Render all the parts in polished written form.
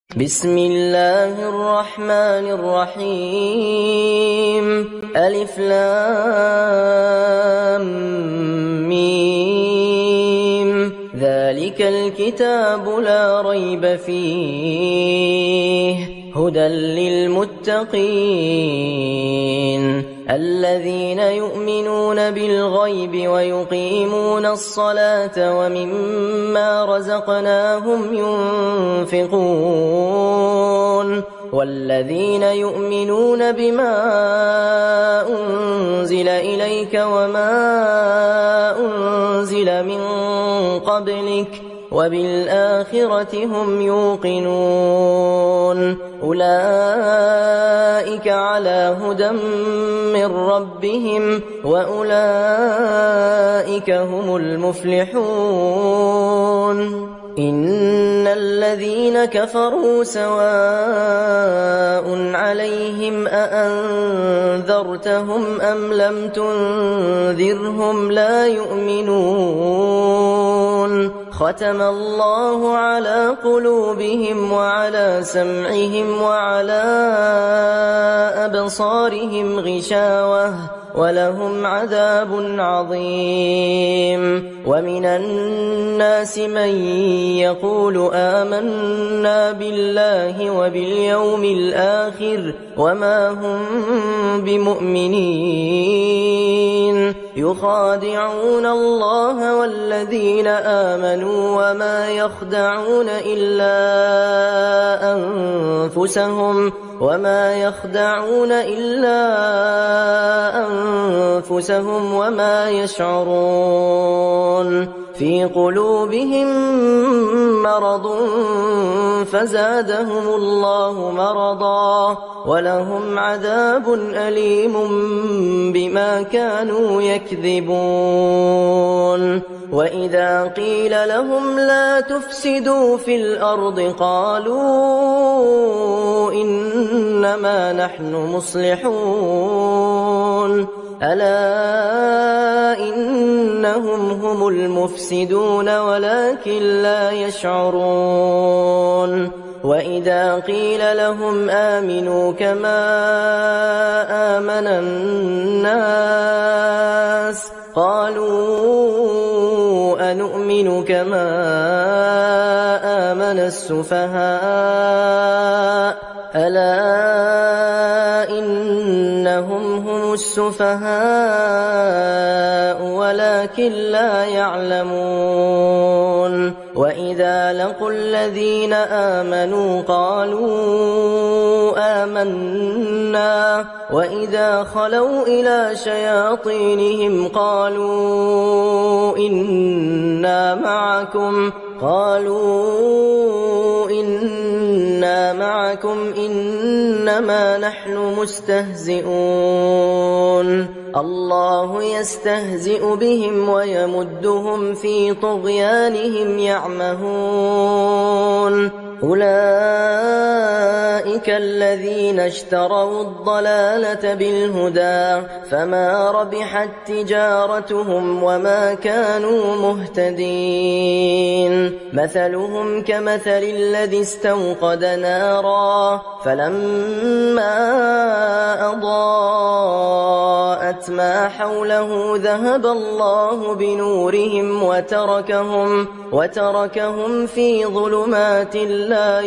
بسم الله الرحمن الرحيم ألف لام ميم ذلك الكتاب لا ريب فيه هدى للمتقين الذين يؤمنون بالغيب ويقيمون الصلاة ومما رزقناهم ينفقون والذين يؤمنون بما أنزل إليك وما أنزل من قبلك وبالآخرة هم يوقنون أولئك على هدى من ربهم وأولئك هم المفلحون إن الذين كفروا سواء عليهم أأنذرتهم أم لم تنذرهم لا يؤمنون ختم الله على قلوبهم وعلى سمعهم وعلى أبصارهم غشاوة ولهم عذاب عظيم ومن الناس من يقول آمنا بالله وباليوم الآخر وما هم بمؤمنين يخادعون الله والذين آمنوا وما يخدعون إلا أنفسهم وما يشعرون في قلوبهم مرض فزادهم الله مرضا ولهم عذاب أليم بما كانوا يكذبون وإذا قيل لهم لا تفسدوا في الأرض قالوا إنما نحن مصلحون ألا إنهم هم المفسدون ولكن لا يشعرون وإذا قيل لهم آمنوا كما آمن الناس قالوا أنؤمن كما آمن السفهاء ألا إنهم هم السفهاء ولكن لا يعلمون وإذا لقوا الذين آمنوا قالوا آمنا وإذا خلوا إلى شياطينهم قالوا إنا معكم إنما نحن مستهزئون الله يستهزئ بهم ويمدهم في طغيانهم يعمهون أولئك الذين اشتروا الضلالة بالهدى فما ربحت تجارتهم وما كانوا مهتدين مثلهم كمثل الذي استوقد نارا فلما أضاءت ما حوله ذهب الله بنورهم وتركهم في ظلمات لا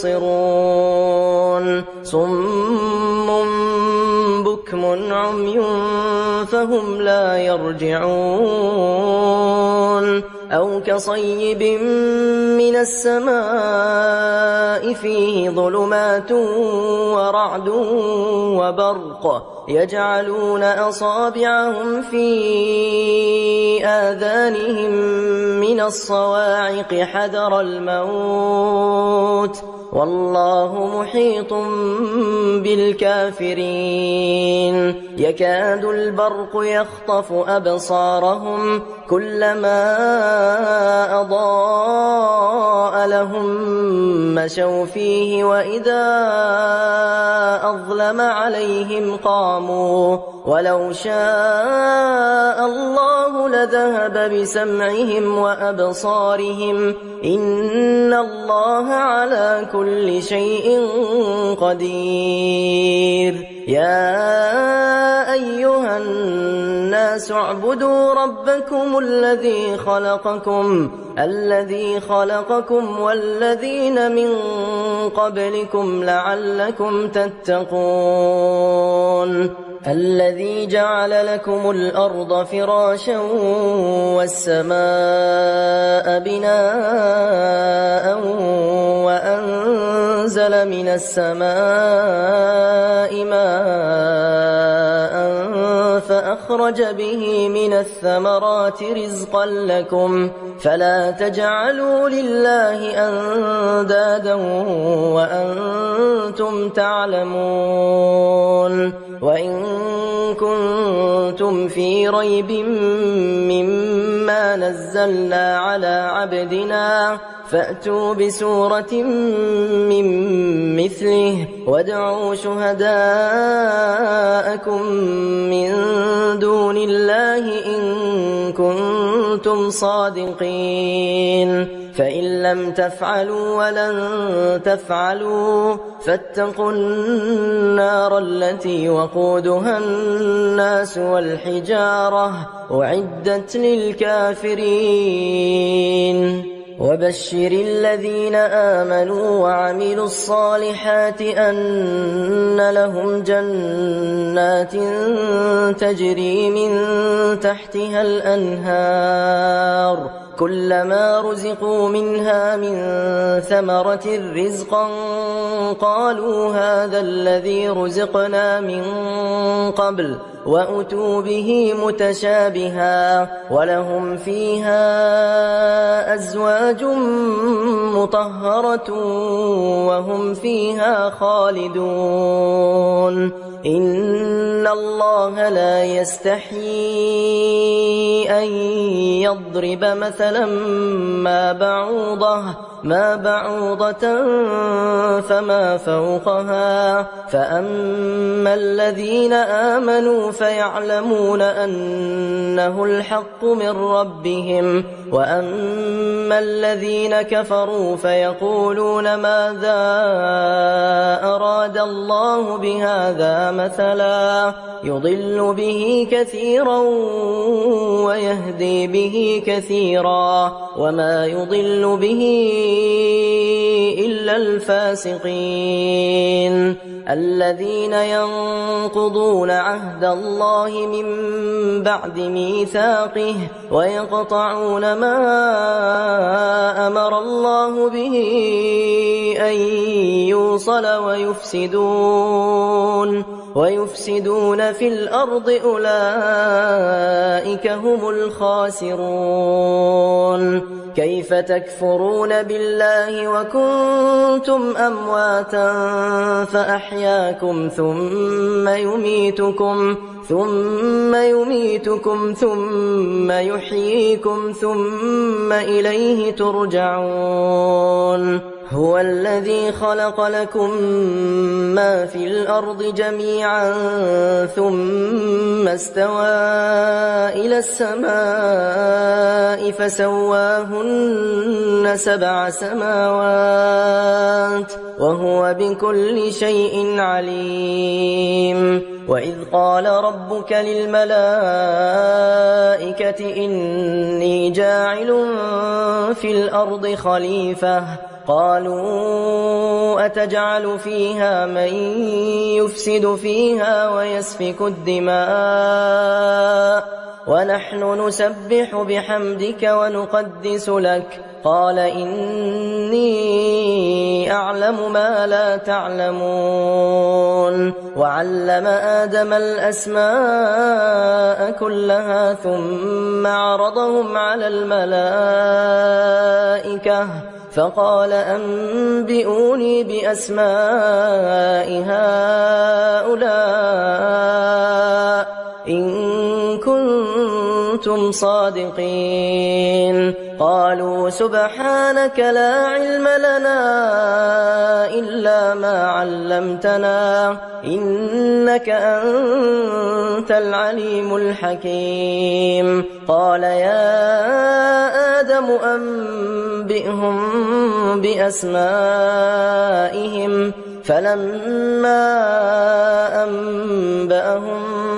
يبصرون صم بكم عمي فهم لا يرجعون أو كصيب من السماء فيه ظلمات ورعد وبرق يجعلون أصابعهم في آذانهم من الصواعق حذر الموت والله محيط بالكافرين يكاد البرق يخطف أبصارهم كلما أضاء لهم مشوا فيه وإذا أظلم عليهم قاموا ولو شاء الله لذهب بسمعهم وأبصارهم إن الله على كل شيء قدير يا أيها الناس اعبدوا ربكم الذي خلقكم والذين من قبلكم لعلكم تتقون الذي جعل لكم الأرض فراشا والسماء بناء وأنزل من السماء ماء فأخرج به من الثمرات رزقا لكم فلا تجعلوا لله أندادا وأنتم تعلمون وإن كنتم في ريب مما نزلنا على عبدنا فأتوا بسورة من مثله وادعوا شهداءكم من دون الله إن كنتم صادقين فإن لم تفعلوا ولن تفعلوا فاتقوا النار التي وقودها الناس والحجارة أعدت للكافرين وبشر الذين آمنوا وعملوا الصالحات أن لهم جنات تجري من تحتها الأنهار كلما رزقوا منها من ثمرة رزقا قالوا هذا الذي رزقنا من قبل وأتوا به متشابها ولهم فيها أزواج مطهرة وهم فيها خالدون إن الله لا يستحيي أن يضرب مثلا ما بعوضة فما فوقها فأما الذين آمنوا فيعلمون أنه الحق من ربهم وأما الذين كفروا فيقولون ماذا أراد الله بهذا مثلا يضل به كثيرا ويهدي به كثيرا وما يضل به إلا الفاسقين الذين ينقضون عهد الله من بعد ميثاقه ويقطعون ما أمر الله به أن يوصل ويفسدون في الأرض أولئك هم الخاسرون كيف تكفرون بالله وكنتم أمواتا فأحياكم ثم يميتكم ثم يحييكم ثم إليه ترجعون هو الذي خلق لكم ما في الأرض جميعا ثم استوى إلى السماء فسواهن 7 سماوات وهو بكل شيء عليم وإذ قال ربك للملائكة إني جاعل في الأرض خليفة قالوا أتجعل فيها من يفسد فيها ويسفك الدماء ونحن نسبح بحمدك ونقدس لك قال إني أعلم ما لا تعلمون وعلم آدم الأسماء كلها ثم عرضهم على الملائكة فقال أنبئوني بأسماء هؤلاء إن كنتم صادقين. قالوا سبحانك لا علم لنا إلا ما علمتنا إنك أنت العليم الحكيم. قال يا آدم أنبئهم بأسمائهم فلما أنبأهم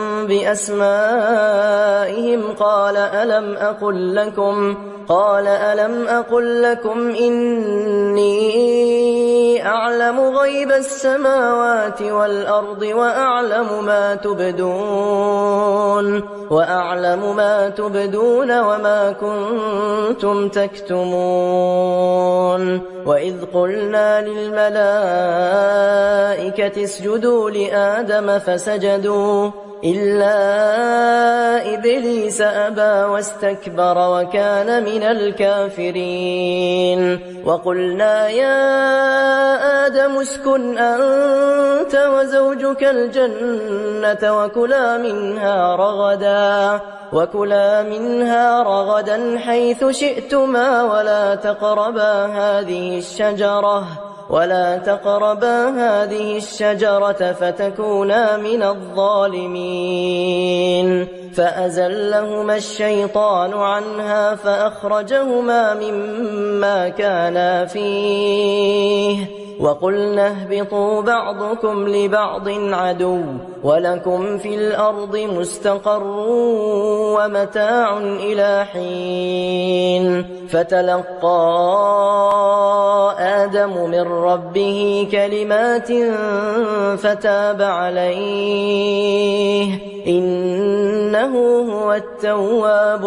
بأسمائهم قال ألم أقل لكم إني أعلم غيب السماوات والأرض وأعلم ما تبدون وما كنتم تكتمون. وإذ قلنا للملائكة اسجدوا لآدم فسجدوا إلا إبليس أبى واستكبر وكان من الكافرين. وقلنا يا آدم اسكن أنت وزوجك الجنة وكلا منها رغدا حيث شئتما ولا تقربا هذه الشجرة فتكونا من الظالمين. فأزلهما الشيطان عنها فأخرجهما مما كانا فيه وقلنا اهبطوا بعضكم لبعض عدو ولكم في الأرض مستقر ومتاع إلى حين. فتلقى آدم من ربه كلمات فتاب عليه إنه هو التواب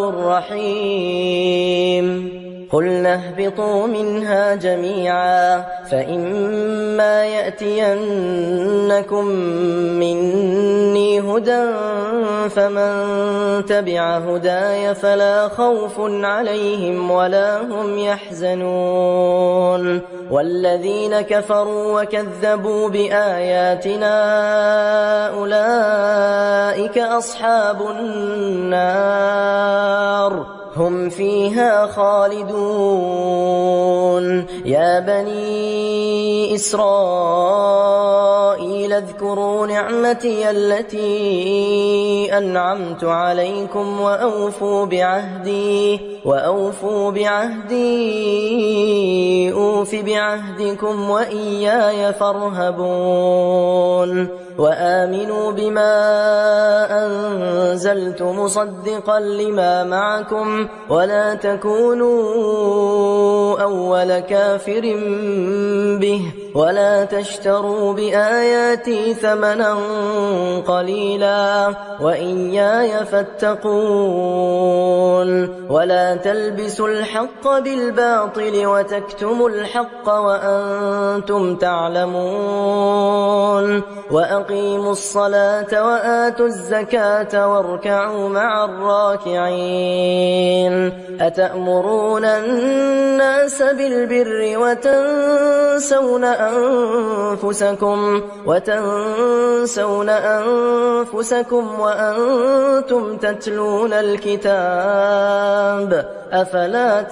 الرحيم. قلنا اهبطوا منها جميعا فإما يأتينكم مني هدى فمن تبع هداي فلا خوف عليهم ولا هم يحزنون. والذين كفروا وكذبوا بآياتنا أولئك أصحاب النار هم فيها خالدون. يا بني إسرائيل اذكروا نعمتي التي أنعمت عليكم وأوفوا بعهدي أوف بعهدكم وإياي فارهبون. وآمنوا بما أنزلت مصدقا لما معكم ولا تكونوا أول كافر به ولا تشتروا بآياتي ثمنا قليلا وإياي فاتقون. ولا تلبسوا الحق بالباطل وتكتموا الحق وأنتم تعلمون. وأقيموا الصلاة وآتوا الزكاة واركعوا مع الراكعين. أتأمرون الناس بالبر وتنسون أنفسكم وأنتم تتلون الكتاب أفلا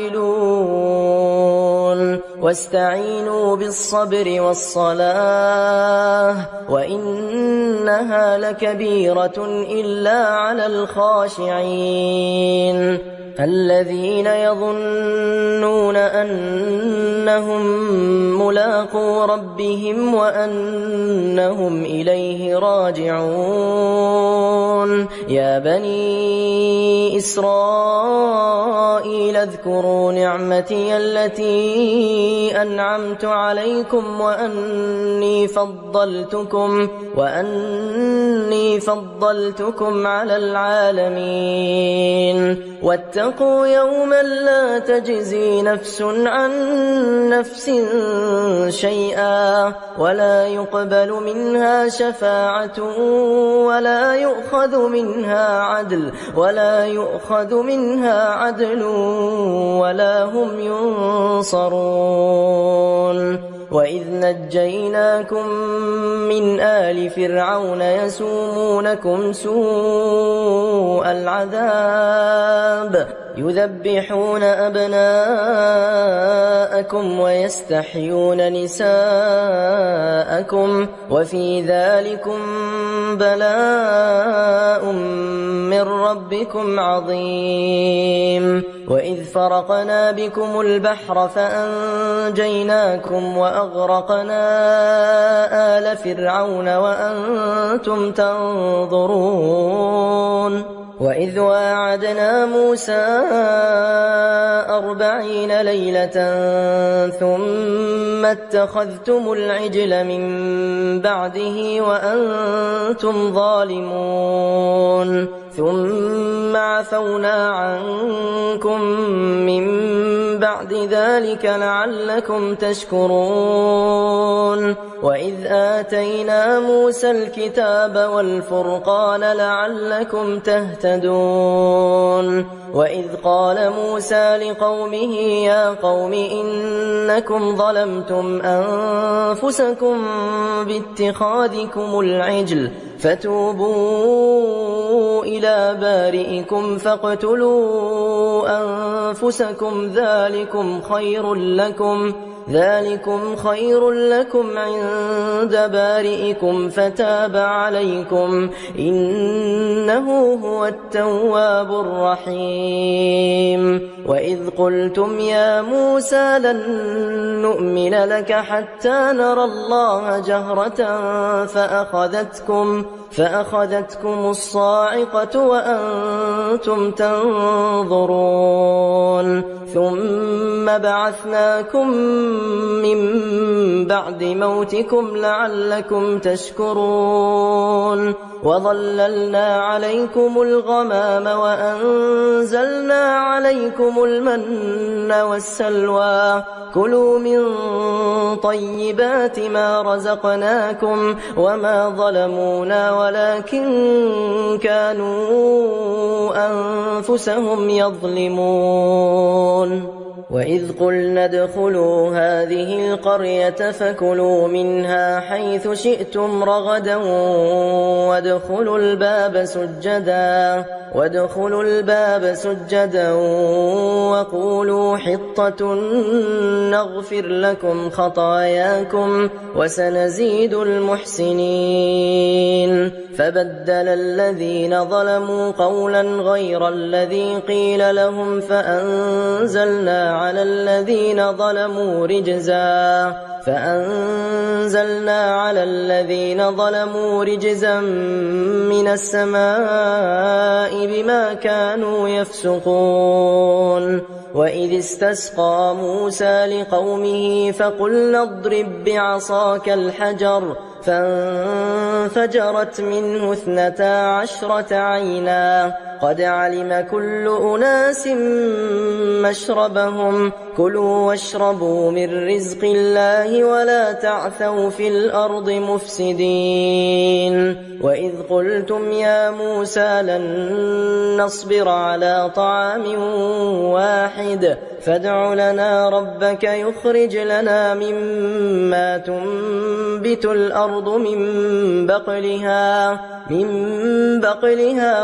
تعقلون. واستعينوا بالصبر والصلاة وإنها لكبيرة إلا على الخاشعين الذين يظنون أنهم ملاقو ربهم وأنهم إليه راجعون. يا بني إسرائيل اذكروا نعمتي التي أنعمت عليكم وأني فضلتكم على العالمين. واتقوا يوما لا تجزي نفس عن نفس شيئا ولا يقبل منها شفاعة ولا يؤخذ منها عدل ولا هم ينصرون. وإذ نجيناكم من آل فرعون يسومونكم سوء العذاب يذبحون أبناءكم ويستحيون نساءكم وفي ذلكم بلاء من ربكم عظيم. وإذ فرقنا بكم البحر فأنجيناكم وأغرقنا آل فرعون وأنتم تنظرون. وإذ واعدنا موسى 40 ليلة ثم اتخذتم العجل من بعده وأنتم ظالمون ثم عفونا عنكم من بعد ذلك لعلكم تشكرون. وإذ آتينا موسى الكتاب والفرقان لعلكم تهتدون. وإذ قال موسى لقومه يا قوم إنكم ظلمتم أنفسكم باتخاذكم العجل فتوبوا إلى بارئكم فاقتلوا أنفسكم ذلكم خير لكم عند بارئكم فتاب عليكم إنه هو التواب الرحيم. وإذ قلتم يا موسى لن نؤمن لك حتى نرى الله جهرة فأخذتكم الصاعقة وأنتم تنظرون ثم بعثناكم من بعد موتكم لعلكم تشكرون. وظللنا عليكم الغمام وأنزلنا عليكم المن والسلوى كلوا من طيبات ما رزقناكم وما ظلمونا ولكن كانوا أنفسهم يظلمون. وإذ قلنا ادخلوا هذه القرية فكلوا منها حيث شئتم رغدا وادخلوا الباب سجدا وقولوا حطة نغفر لكم خطاياكم وسنزيد المحسنين. فبدل الذين ظلموا قولا غير الذي قيل لهم فأنزلنا على الذين ظلموا رجزا من السماء بما كانوا يفسقون. وإذ استسقى موسى لقومه فقلنا اضرب بعصاك الحجر فانفجرت منه 12 عينا قد علم كل أناس مشربهم كلوا واشربوا من رزق الله ولا تعثوا في الأرض مفسدين. وإذ قلتم يا موسى لن نصبر على طعام واحد فادع لنا ربك يخرج لنا مما تنبت الأرض من بقلها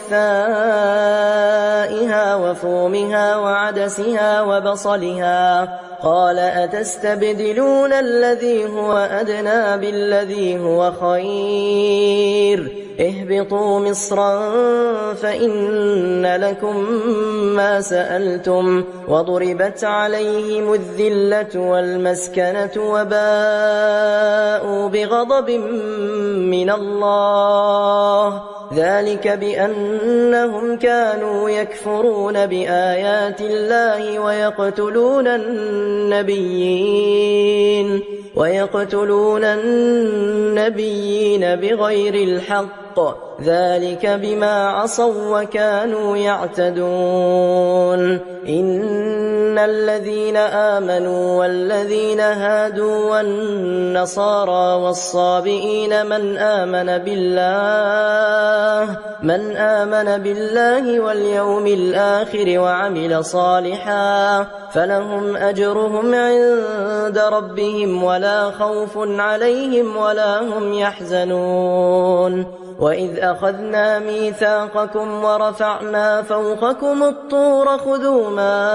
وقثائها وفومها وعدسها وبصلها قال أتستبدلون الذي هو أدنى بالذي هو خير اهبطوا مصرا فإن لكم ما سألتم وضربت عليهم الذلة والمسكنة وباءوا بغضب من الله ذلك بأنهم كانوا يكفرون بآيات الله ويقتلون النبيين بغير الحق ذلك بما عصوا وكانوا يعتدون. إن الذين آمنوا والذين هادوا والنصارى والصابئين من آمن بالله واليوم الآخر وعمل صالحا فلهم أجرهم عند ربهم ولا خوف عليهم ولا هم يحزنون. وإذ أخذنا ميثاقكم ورفعنا فوقكم الطور خذوا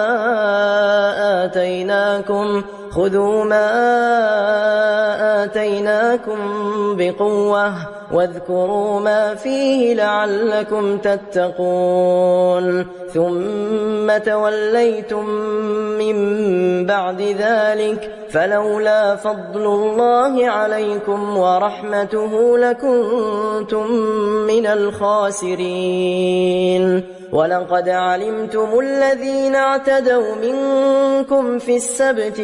ما آتيناكم بقوة واذكروا ما فيه لعلكم تتقون. ثم توليتم من بعد ذلك فلولا فضل الله عليكم ورحمته لكنتم من الخاسرين. ولقد علمتم الذين اعتدوا منكم في السبت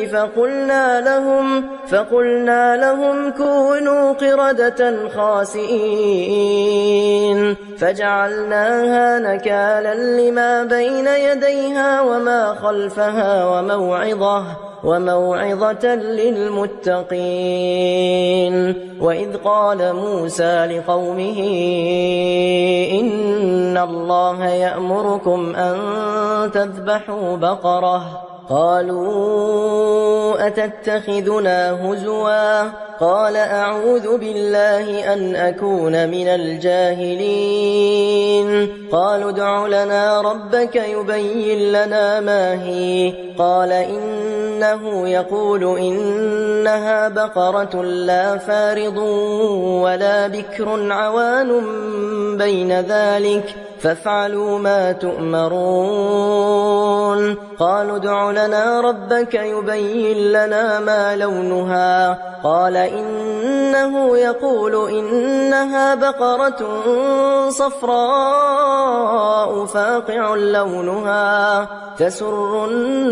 فقلنا لهم كونوا قردة خاسئين فجعلناها نكالا لما بين يديها وما خلفها وموعظة للمتقين. وإذ قال موسى لقومه إن الله يأمركم أن تذبحوا بقرة قالوا أتتخذنا هزوا قال أعوذ بالله أن أكون من الجاهلين. قالوا ادع لنا ربك يبين لنا ما هي قال إنه يقول إنها بقرة لا فارض ولا بكر عوان بين ذلك فافعلوا ما تؤمرون. قالوا ادع لنا ربك يبين لنا ما لونها قال إنه يقول إنها بقرة صفراء فاقع لونها تسر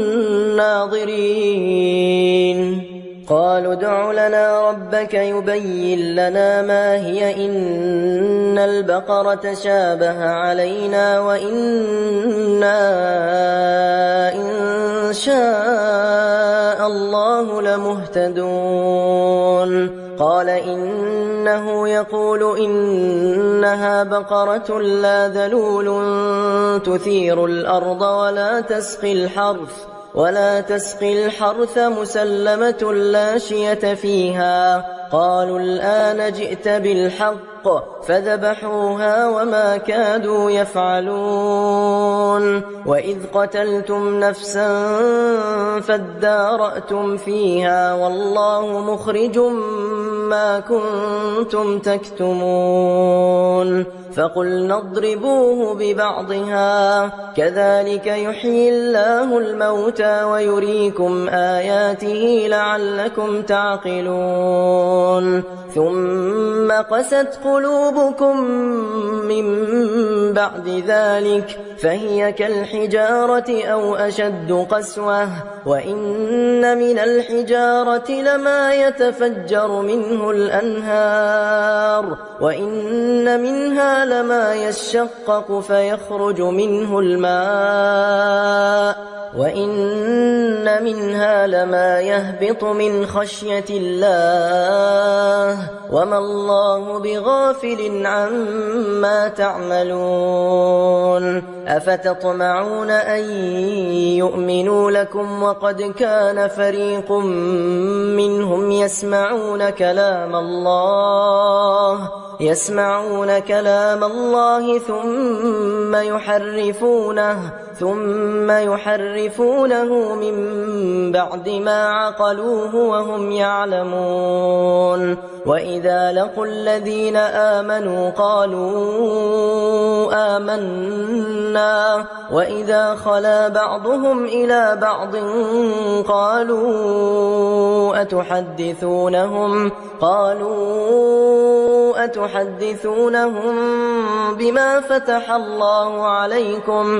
الناظرين. قالوا ادع لنا ربك يبين لنا ما هي إن البقرة شابه علينا وإنا إن شاء الله لمهتدون. قال إنه يقول إنها بقرة لا ذلول تثير الأرض ولا تسقي الحرث مسلمة لا شية فيها. قالوا الآن جئت بالحق فذبحوها وما كادوا يفعلون. وإذ قتلتم نفسا فادارأتم فيها والله مخرج ما كنتم تكتمون. فقلنا اضربوه ببعضها كذلك يحيي الله الموتى ويريكم آياته لعلكم تعقلون. ثم قست قلوبكم من بعد ذلك فهي كالحجارة أو أشد قسوة وإن من الحجارة لما يتفجر منه الأنهار وإن منها لما يشقق فيخرج منه الماء وإن منها لما يهبط من خشية الله وما الله بغافل عما تعملون. أفتطمعون أن يؤمنوا لكم وقد كان فريق منهم يسمعون كلام الله ثم يحرفونه من بعد ما عقلوه وهم يعلمون. وإذا لقوا الذين آمنوا قالوا آمنا وإذا خلا بعضهم إلى بعض قالوا أتحدثونهم بما فتح الله عليكم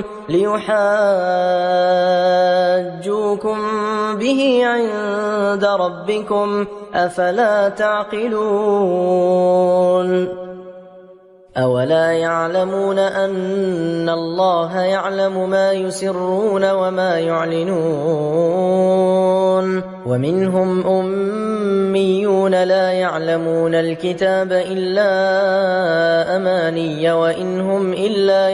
ليحاجوكم به عند ربكم أفلا تعقلون. أولا يعلمون أن الله يعلم ما يسرون وما يعلنون ومنهم أميون لا يعلمون الكتاب إلا أماني وإن هم إلا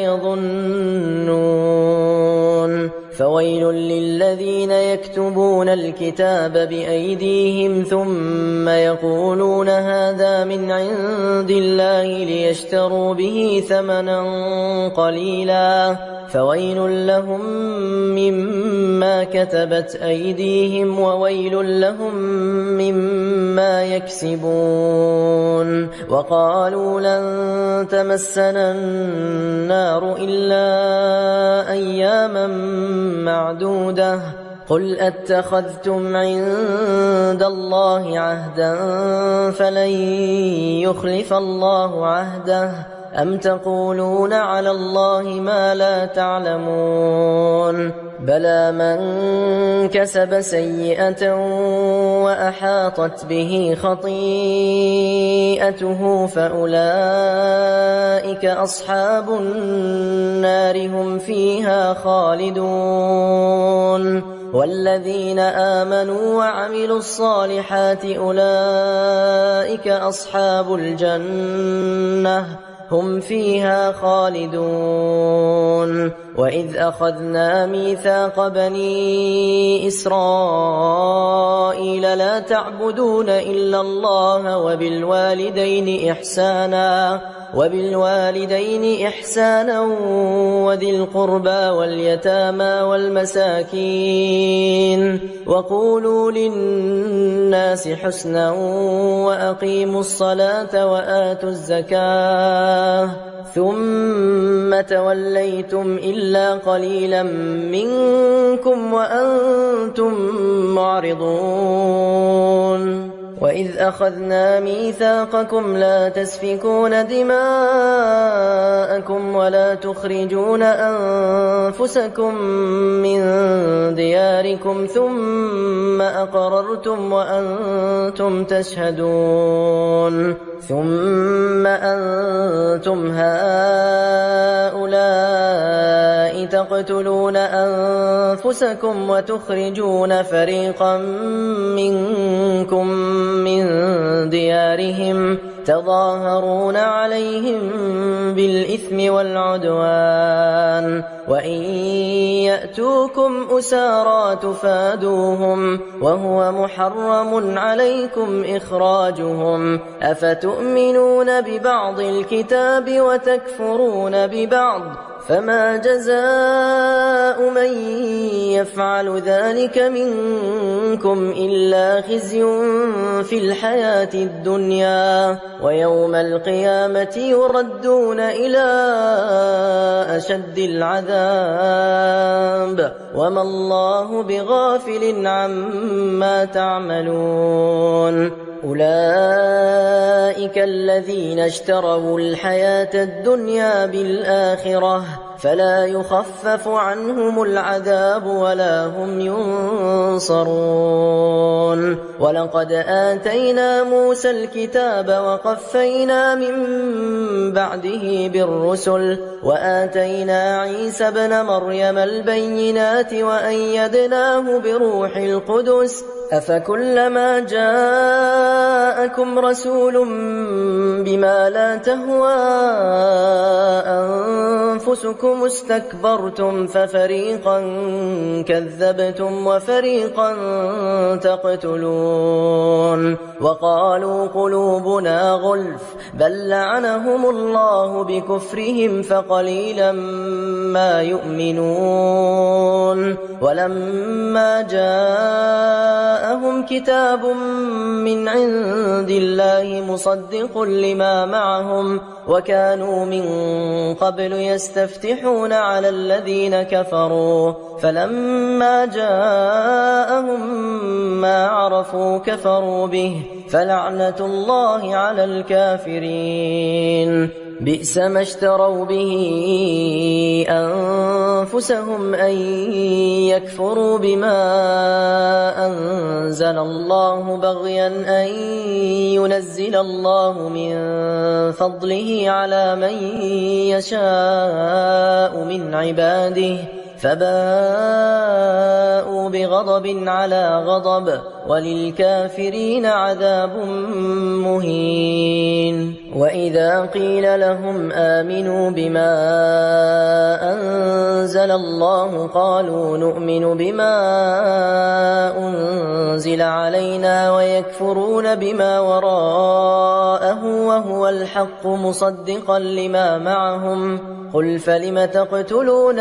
يظنون فويل للذين يكتبون الكتاب بأيديهم ثم يقولون هذا من عند الله ليشتروا به ثمنا قليلا فويل لهم مما كتبت أيديهم وويل لهم مما يكسبون وقالوا لن تمسنا النار إلا أياما معدودة قل أتخذتم عند الله عهدا فلن يخلف الله عهده أم تقولون على الله ما لا تعلمون بلى من كسب سيئة وأحاطت به خطيئته فأولئك أصحاب النار هم فيها خالدون والذين آمنوا وعملوا الصالحات أولئك أصحاب الجنة هم فيها خالدون وإذ أخذنا ميثاق بني إسرائيل لا تعبدون إلا الله وبالوالدين إحسانا وذي القربى واليتامى والمساكين وقولوا للناس حسنا وأقيموا الصلاة وآتوا الزكاة ثم توليتم إلا قليلا منكم وأنتم معرضون وإذ أخذنا ميثاقكم لا تسفكون دماءكم ولا تخرجون أنفسكم من دياركم ثم أقررتم وأنتم تشهدون ثم أنتم هؤلاء تقتلون أنفسكم وتخرجون فريقا منكم من ديارهم تظاهرون عليهم بالإثم والعدوان وإن يأتوكم أسارى تفادوهم وهو محرم عليكم إخراجهم أفتؤمنون ببعض الكتاب وتكفرون ببعض فما جزاء من يفعل ذلك منكم إلا خزي في الحياة الدنيا ويوم القيامة يردون إلى أشد العذاب وما الله بغافل عما تعملون أولئك الذين اشتروا الحياة الدنيا بالآخرة فلا يخفف عنهم العذاب ولا هم ينصرون ولقد آتينا موسى الكتاب وقفينا من بعده بالرسل وآتينا عيسى ابن مريم البينات وأيدناه بروح القدس أفكلما جاءكم رسول بما لا تهوى أنفسكم استكبرتم ففريقا كذبتم وفريقا تقتلون وقالوا قلوبنا غلف بل لعنهم الله بكفرهم فقليلا ما يؤمنون ولما جاءهم كتاب من عند الله مصدق لما معهم وكانوا من قبل يستفتحون على الذين كفروا فلما جاءهم ما عرفوا كفروا به فلعنة الله على الكافرين بئس ما اشتروا به أنفسهم أن يكفروا بما أنزل الله بغيا أن ينزل الله من فضله على من يشاء من عباده فباءوا بغضب على غضب وللكافرين عذاب مهين. وإذا قيل لهم آمنوا بما أنزل الله قالوا نؤمن بما أنزل علينا ويكفرون بما وراءه وهو الحق مصدقا لما معهم قل فلم تقتلون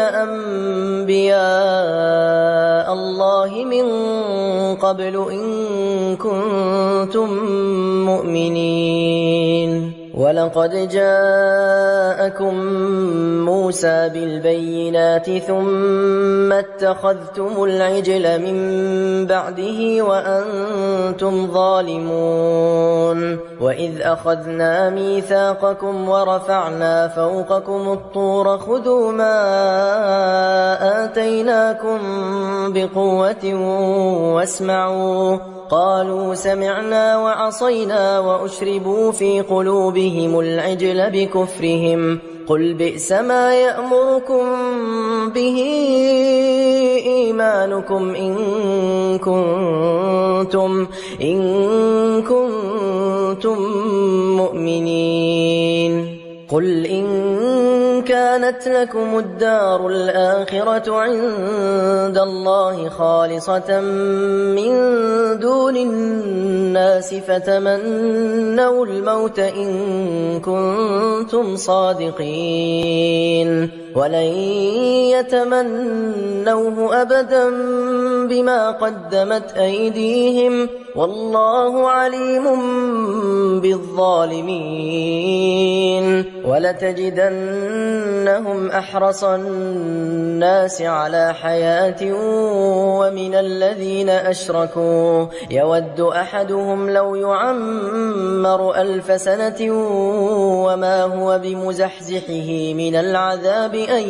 أنبياء الله من قبل إن كنتم مؤمنين. ولقد جاءكم موسى بالبينات ثم اتخذتم العجل من بعده وأنتم ظالمون. وإذ أخذنا ميثاقكم ورفعنا فوقكم الطور خذوا ما آتيناكم بقوة واسمعوا قالوا سمعنا وعصينا وأشربوا في قلوبهم العجل بكفرهم قل بئس ما يأمركم به إيمانكم إن كنتم مؤمنين. قل إن كانت لكم الدار الآخرة عند الله خالصة من دون الناس فتمنوا الموت إن كنتم صادقين ولن يتمنوه أبدا بما قدمت أيديهم والله عليم بالظالمين. ولتجدنهم أحرص الناس على حياة ومن الذين أشركوا يود أحدهم لو يعمر 1000 سنة وما هو بمزحزحه من العذاب أن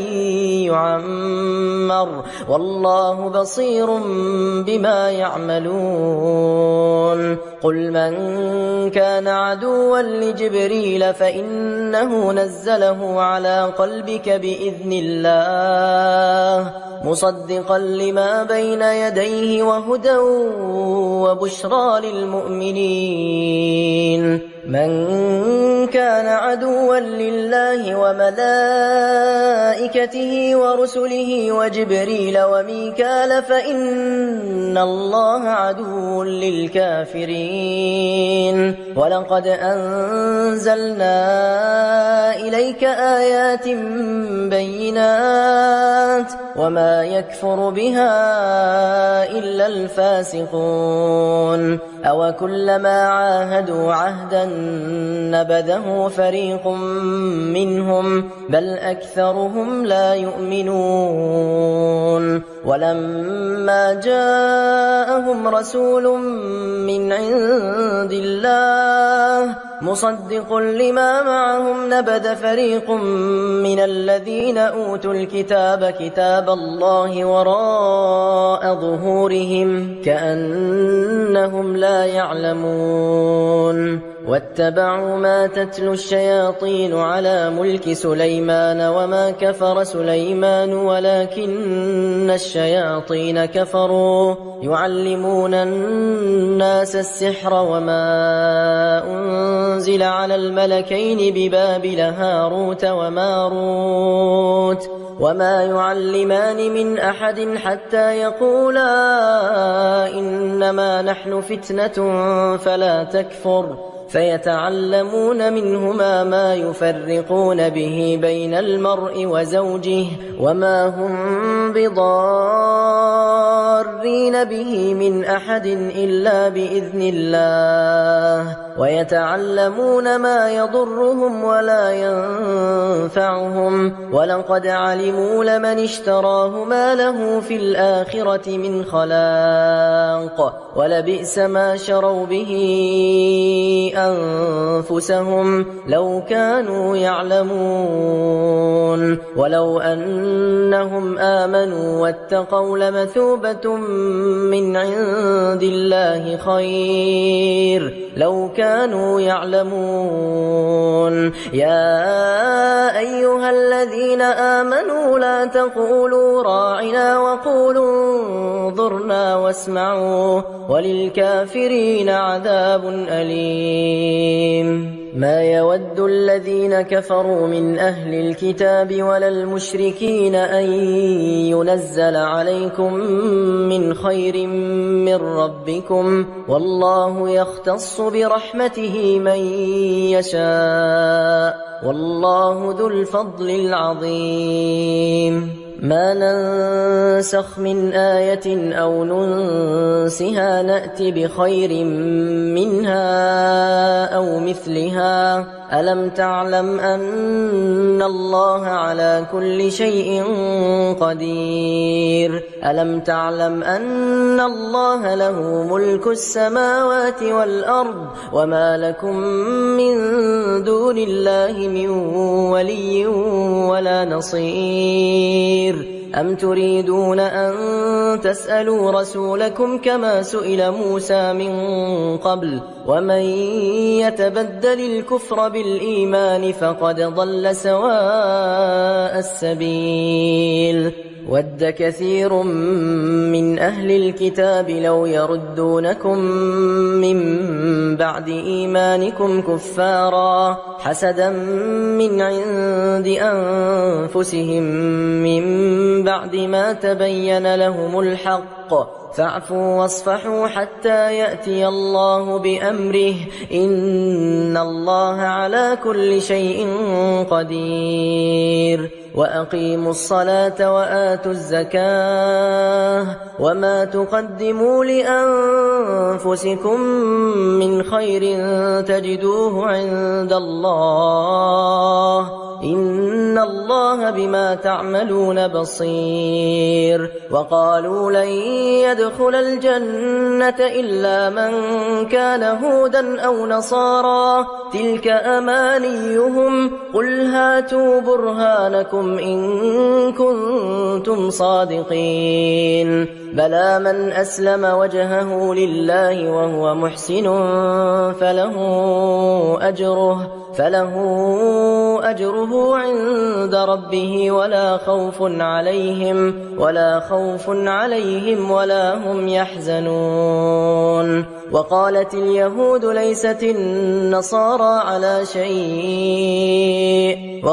يعمر والله بصير بما يعملون. قل من كان عدوا لجبريل فإنه نزله على قلبك بإذن الله مصدقا لما بين يديه وهدى وبشرى للمؤمنين. من كان عدوا لله وملائكته ورسله وجبريل وميكال فإن الله عدو للكافرين. ولقد أنزلنا إليك آيات بينات وما يكفر بها إلا الفاسقون. أوكلما عاهدوا عهدا نبذه فريق منهم بل أكثرهم لا يؤمنون. ولما جاءهم رسول من عند الله مصدق لما معهم نبذ فريق من الذين أوتوا الكتاب كتاب الله وراء ظهورهم كأنهم لا يعلمون. واتبعوا ما تتلو الشياطين على ملك سليمان وما كفر سليمان ولكن الشياطين كفروا يعلمون الناس السحر وما أنزل على الملكين ببابل هاروت وماروت وما يعلمان من أحد حتى يقولا إنما نحن فتنة فلا تكفر فيتعلمون منهما ما يفرقون به بين المرء وزوجه وما هم بضارين به من أحد إلا بإذن الله ويتعلمون ما يضرهم ولا ينفعهم ولقد علموا لمن اشتراه ما له في الآخرة من خلاق ولبئس ما شروا به أنفسهم لو كانوا يعلمون ولو أنهم آمنوا واتقوا لمثوبة من عند الله خير لو كانوا يعلمون يا أيها الذين آمنوا لا تقولوا راعنا وقولوا انظرنا واسمعوا وللكافرين عذاب أليم ما يود الذين كفروا من أهل الكتاب ولا المشركين أن ينزل عليكم من خير من ربكم والله يختص برحمته من يشاء والله ذو الفضل العظيم ما ننسخ من آية أو ننسها نأت بخير منها أو مثلها ألم تعلم أن الله على كل شيء قدير ألم تعلم أن الله له ملك السماوات والأرض وما لكم من دون الله من ولي ولا نصير أم تريدون أن تسألوا رسولكم كما سئل موسى من قبل ومن يتبدل الكفر بالإيمان فقد ضل سواء السبيل ود كثير من أهل الكتاب لو يردونكم من بعد إيمانكم كفارا حسدا من عند أنفسهم من بعد ما تبين لهم الحق فاعفوا واصفحوا حتى يأتي الله بأمره إن الله على كل شيء قدير وأقيموا الصلاة وآتوا الزكاة وما تقدموا لأنفسكم من خير تجدوه عند الله إن الله بما تعملون بصير وقالوا لن يدخل الجنة إلا من كان هودا أو نصارى تلك أمانيهم قل هاتوا برهانكم إن كنتم صادقين بلى من أسلم وجهه لله وهو محسن فله أجره عند ربه ولا خوف عليهم ولا هم يحزنون وقالت اليهود ليست النصارى على شيء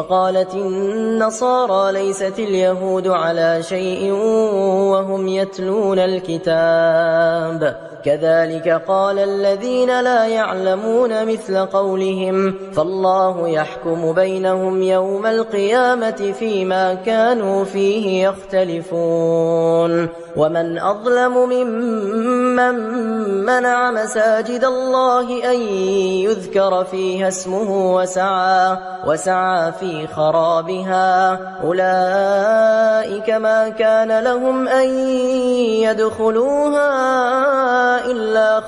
وهم يتلون الكتاب كذلك قال الذين لا يعلمون مثل قولهم فالله يحكم بينهم يوم القيامة فيما كانوا فيه يختلفون ومن أظلم ممن منع مساجد الله أن يذكر فيها اسمه وسعى في خرابها أولئك ما كان لهم أن يدخلوها إلا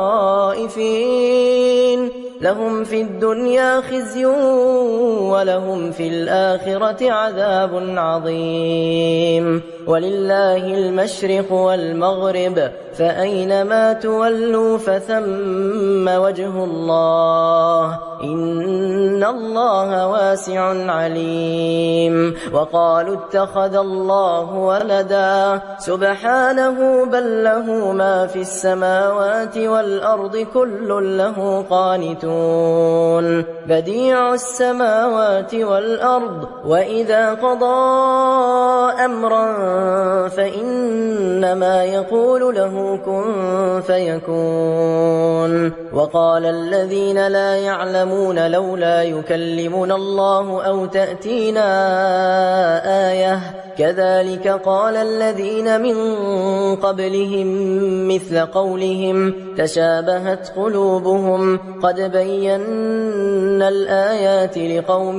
خائفين لهم في الدنيا خزي ولهم في الآخرة عذاب عظيم ولله المشرق والمغرب فأينما تولوا فثم وجه الله إن الله واسع عليم وقالوا اتخذ الله ولدا سبحانه بل له ما في السماوات والأرض كل له قانتون بديع السماوات والأرض وإذا قضى أمرا فإنما يقول له كن فيكون وقال الذين لا يعلمون لولا يكلمنا الله أو تأتينا آية كذلك قال الذين من قبلهم مثل قولهم تشابهت قلوبهم قد بينا الآيات لقوم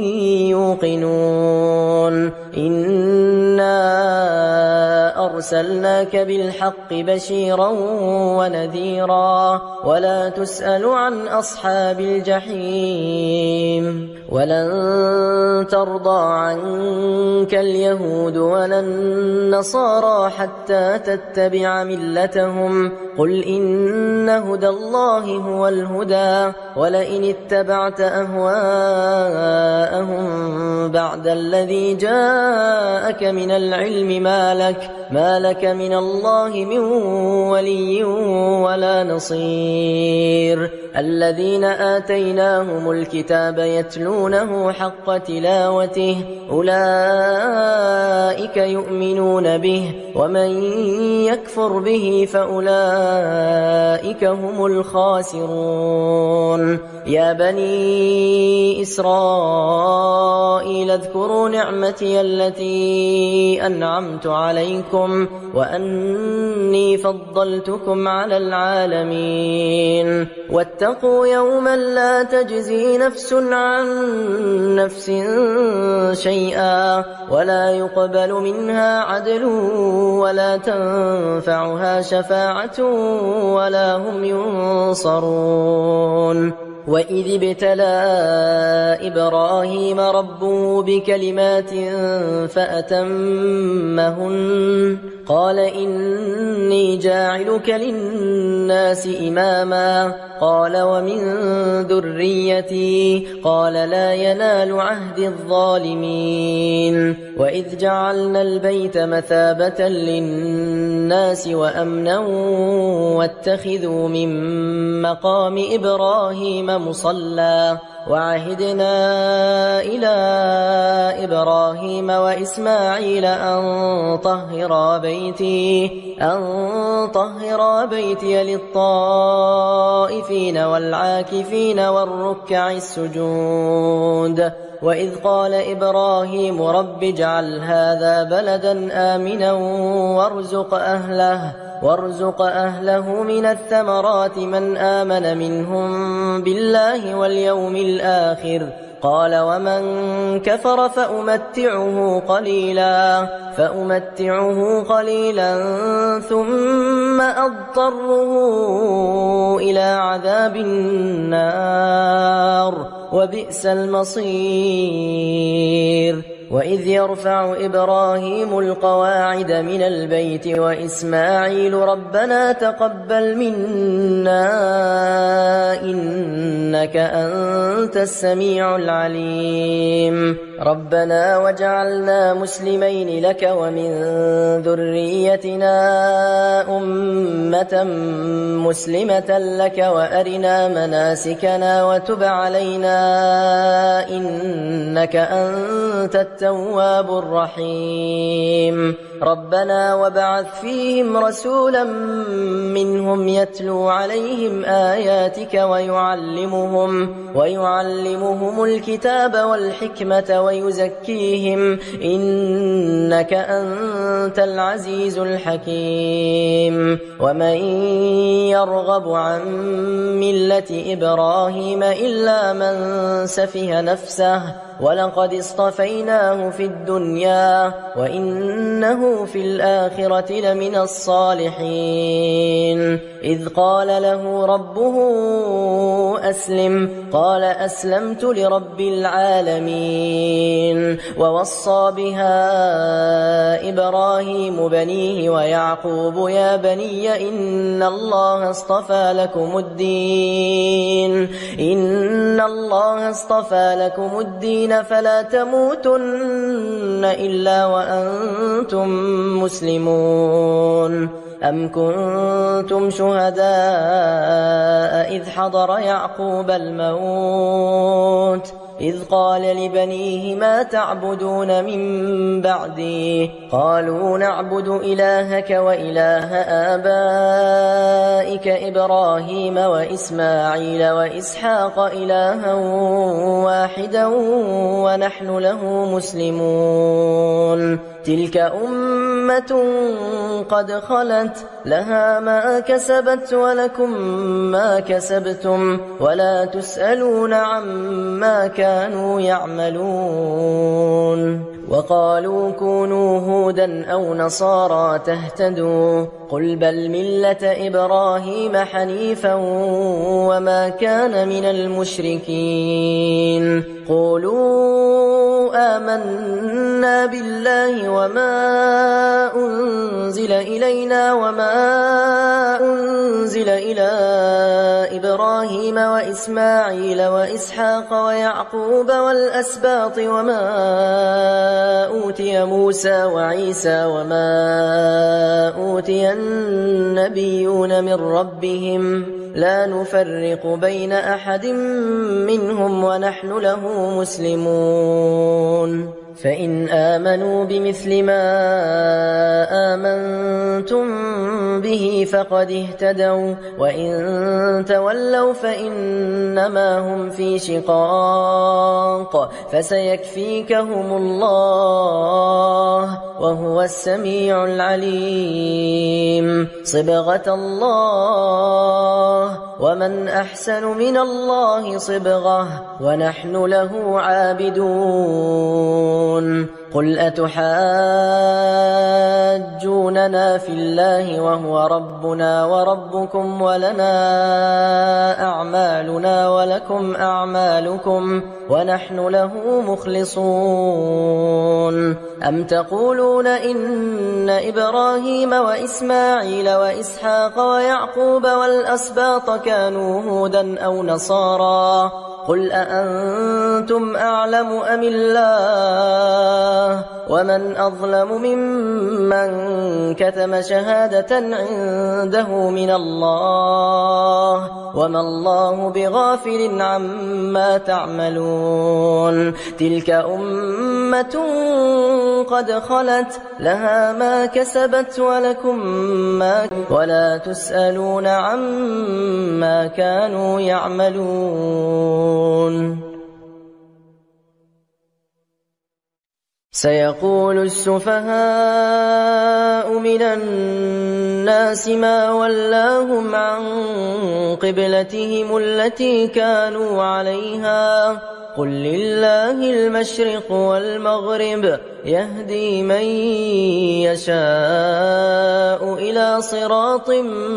يوقنون إنا أرسلناك بالحق بشيرا ونذيرا ولا تسأل عن أصحاب الجحيم ولن ترضى عنك اليهود ولا النصارى حتى تتبع ملتهم قل إن هدى الله هو الهدى ولئن اتبعت أهواءهم بعد الذي جاءك من العلم ما لك من الله من ولي ولا نصير الذين آتيناهم الكتاب يتلونه حق تلاوته أولئك يؤمنون به ومن يكفر به فأولئك هم الخاسرون يا بني إسرائيل اذكروا نعمتي التي أنعمت عليكم وأني فضلتكم على العالمين واتقوا يوما لا تجزي نفس عن نفس شيئا ولا يقبل منها عدل ولا تنفعها شفاعة ولا هم ينصرون وإذ ابتلى إبراهيم ربه بكلمات فأتمهن قال إني جاعلك للناس إماما قال ومن ذريتي قال لا ينال عهد الظالمين وإذ جعلنا البيت مثابة للناس وأمنا واتخذوا من مقام إبراهيم مصلى وعهدنا إلى إبراهيم وإسماعيل أن طهرا بيتي للطائفين والعاكفين والركع السجود وإذ قال إبراهيم رب اجعل هذا بلدا آمنا وارزق أهله من الثمرات من آمن منهم بالله واليوم الآخر قال ومن كفر فأمتعه قليلا ثم أضطره إلى عذاب النار وبئس المصير وإذ يرفع إبراهيم القواعد من البيت وإسماعيل ربنا تقبل منا إنك أنت السميع العليم ربنا وجعلنا مسلمين لك ومن ذريتنا أمة مسلمة لك وأرنا مناسكنا وتب علينا إنك أنت التواب الرحيم ربنا وابعث فيهم رسولا منهم يتلو عليهم آياتك ويعلمهم الكتاب والحكمة ويزكيهم إنك أنت العزيز الحكيم ومن يرغب عن ملة إبراهيم إلا من سفه نفسه ولقد اصطفيناه في الدنيا وإنه في الآخرة لمن الصالحين إذ قال له ربه أسلم قال أسلمت لرب العالمين ووصى بها إبراهيم بنيه ويعقوب يا بني إن الله اصطفى لكم الدين فلا تموتن إلا وأنتم مسلمون أم كنتم شهداء إذ حضر يعقوب الموت إذ قال لبنيه ما تعبدون من بعدي قالوا نعبد إلهك وإله آبائك إبراهيم وإسماعيل وإسحاق إلها واحدا ونحن له مسلمون تلك أمة قد خلت لها ما كسبت ولكم ما كسبتم ولا تسألون عما كانوا يعملون وقالوا كونوا هودا أو نصارى تهتدوا قل بل ملة إبراهيم حنيفا وما كان من المشركين قولوا آمنا بالله وما أنزل إلينا وما أنزل إلى إبراهيم وإسماعيل وإسحاق ويعقوب والأسباط وما أوتي موسى وعيسى وما أوتي النبيون من ربهم لا نفرق بين أحد منهم ونحن له مسلمون فإن آمنوا بمثل ما آمنتم به فقد اهتدوا وإن تولوا فإنما هم في شقاق فسيكفيكهم الله وهو السميع العليم صبغة الله ومن أحسن من الله صبغة ونحن له عابدون قل أتحاجوننا في الله وهو ربنا وربكم ولنا أعمالنا ولكم أعمالكم ونحن له مخلصون أم تقولون إن إبراهيم وإسماعيل وإسحاق ويعقوب والأسباط كانوا هودا أو نصارى قل أأنتم أعلم أم الله ومن أظلم ممن كتم شهادة عنده من الله وما الله بغافل عما تعملون تلك أمة قد خلت لها ما كسبت ولكم ما ولا تسألون عما كانوا يعملون سيقول السفهاء من الناس ما ولاهم عن قبلتهم التي كانوا عليها قل لله المشرق والمغرب يهدي من يشاء إلى صراط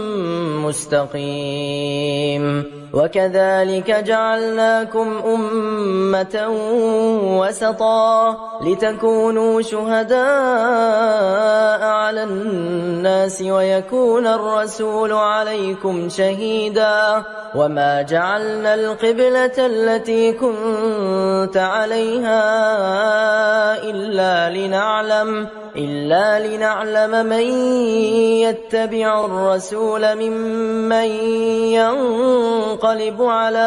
مستقيم وكذلك جعلناكم أمة وسطا لتكونوا شهداء على الناس ويكون الرسول عليكم شهيدا وما جعلنا القبلة التي كنت عليها إلا لنعلم من يتبع الرسول ممن ينقلب على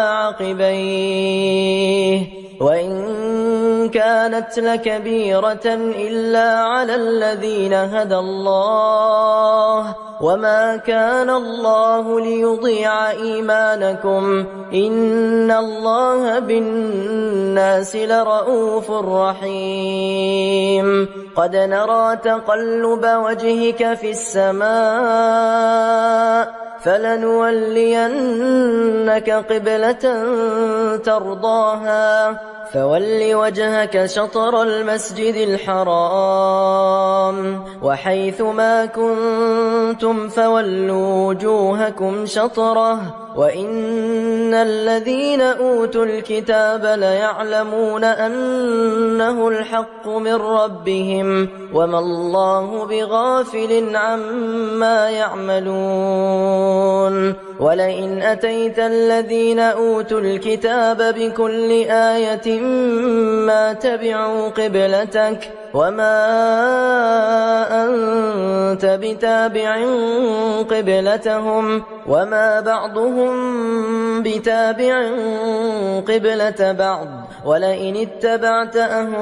عقبيه وإن كانت لكبيرة إلا على الذين هدى الله وما كان الله ليضيع إيمانكم إن الله بالناس لرؤوف رحيم قد نرى تقلب وجهك في السماء فلنولينك قبلة ترضاها فول وجهك شطر المسجد الحرام وحيث ما كنتم فولوا وجوهكم شطره وإن الذين أوتوا الكتاب ليعلمون أنه الحق من ربهم وما الله بغافل عما يعملون ولئن أتيت الذين أوتوا الكتاب بكل آية ما تبعوا قبلتك وما أنت بتابع قبلتهم وما بعضهم بتابع قبلة بعض ولئن اتبعت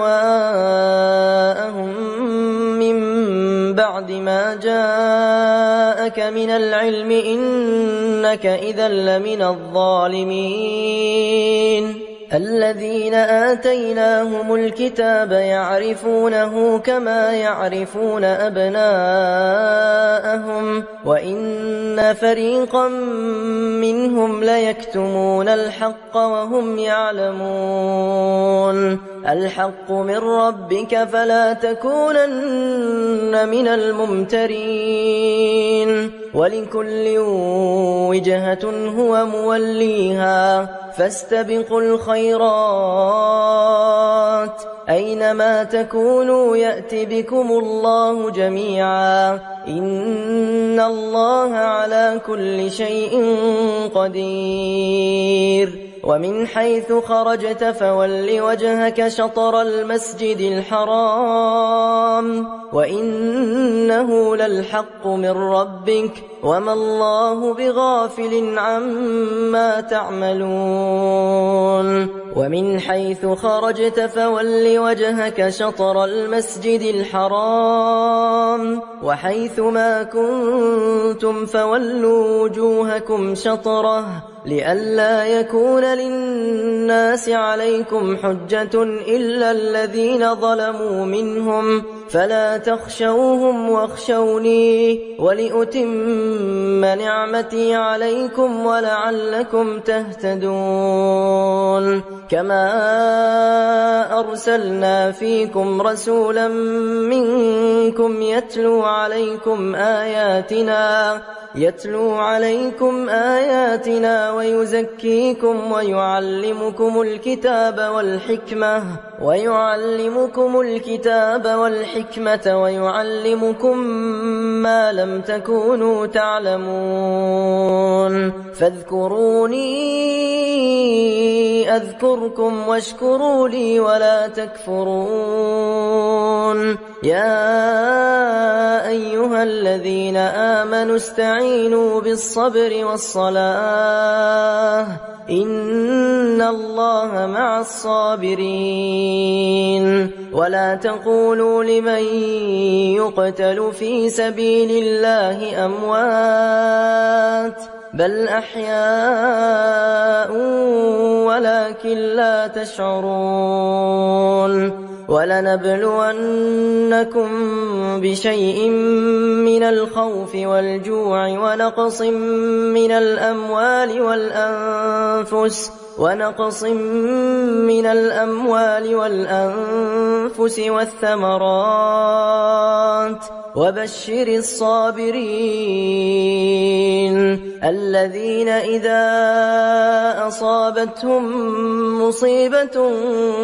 أهواءهم من بعد ما جاءك من العلم إنك إذا لمن الظالمين الذين آتيناهم الكتاب يعرفونه كما يعرفون أبناءهم وإن فريقا منهم ليكتمون الحق وهم يعلمون الحق من ربك فلا تكونن من الممترين ولكل وجهة هو موليها فاستبقوا الخيرات أينما تكونوا يأت بكم الله جميعا إن الله على كل شيء قدير ومن حيث خرجت فول وجهك شطر المسجد الحرام وإنه للحق من ربك وما الله بغافل عما تعملون ومن حيث خرجت فول وجهك شطر المسجد الحرام وحيث ما كنتم فولوا وجوهكم شطره لئلا يكون للناس عليكم حجة إلا الذين ظلموا منهم فلا تخشوهم واخشوني ولأتم نعمتي عليكم ولعلكم تهتدون كما أرسلنا فيكم رسولا منكم يتلو عليكم آياتنا ويزكيكم ويعلمكم الكتاب والحكمة ويعلمكم ما لم تكونوا تعلمون فاذكروني أذكركم واشكروا لي ولا تكفرون يا أيها الذين آمنوا استعينوا بالصبر والصلاة إن الله مع الصابرين ولا تقولوا لمن يقتل في سبيل الله أموات بل أحياء ولكن لا تشعرون ولنبلونكم بشيء من الخوف والجوع ونقص من الأموال والأنفس والثمرات وبشر الصابرين الذين إذا أصابتهم مصيبة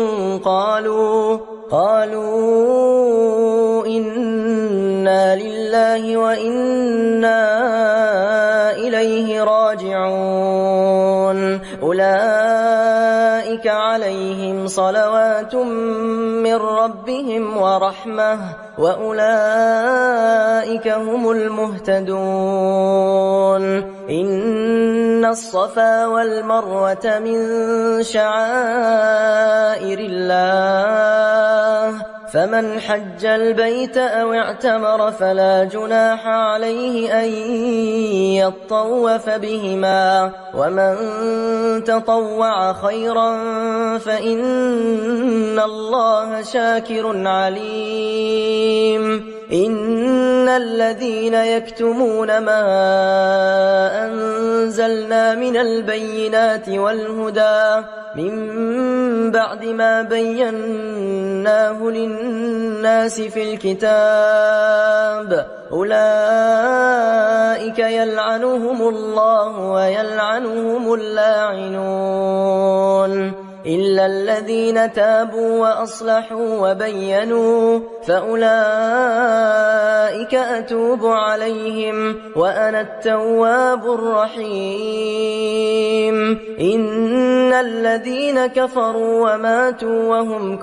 قالوا إنا لله وإنا إليه راجعون أولئك عليهم صلوات من ربهم ورحمة وأولئك هم المهتدون إن الصفا والمروة من شعائر الله فمن حج البيت أو اعتمر فلا جناح عليه أن يطوف بهما ومن تطوع خيرا فإن الله شاكر عليم إن الذين يكتمون ما أنزلنا من البينات والهدى من بعد ما بيناه للناس في الكتاب أولئك يلعنهم الله ويلعنهم اللاعنون إلا الذين تابوا وأصلحوا وبينوا فأولئك أتوب عليهم وأنا التواب الرحيم إن الذين كفروا وماتوا وهم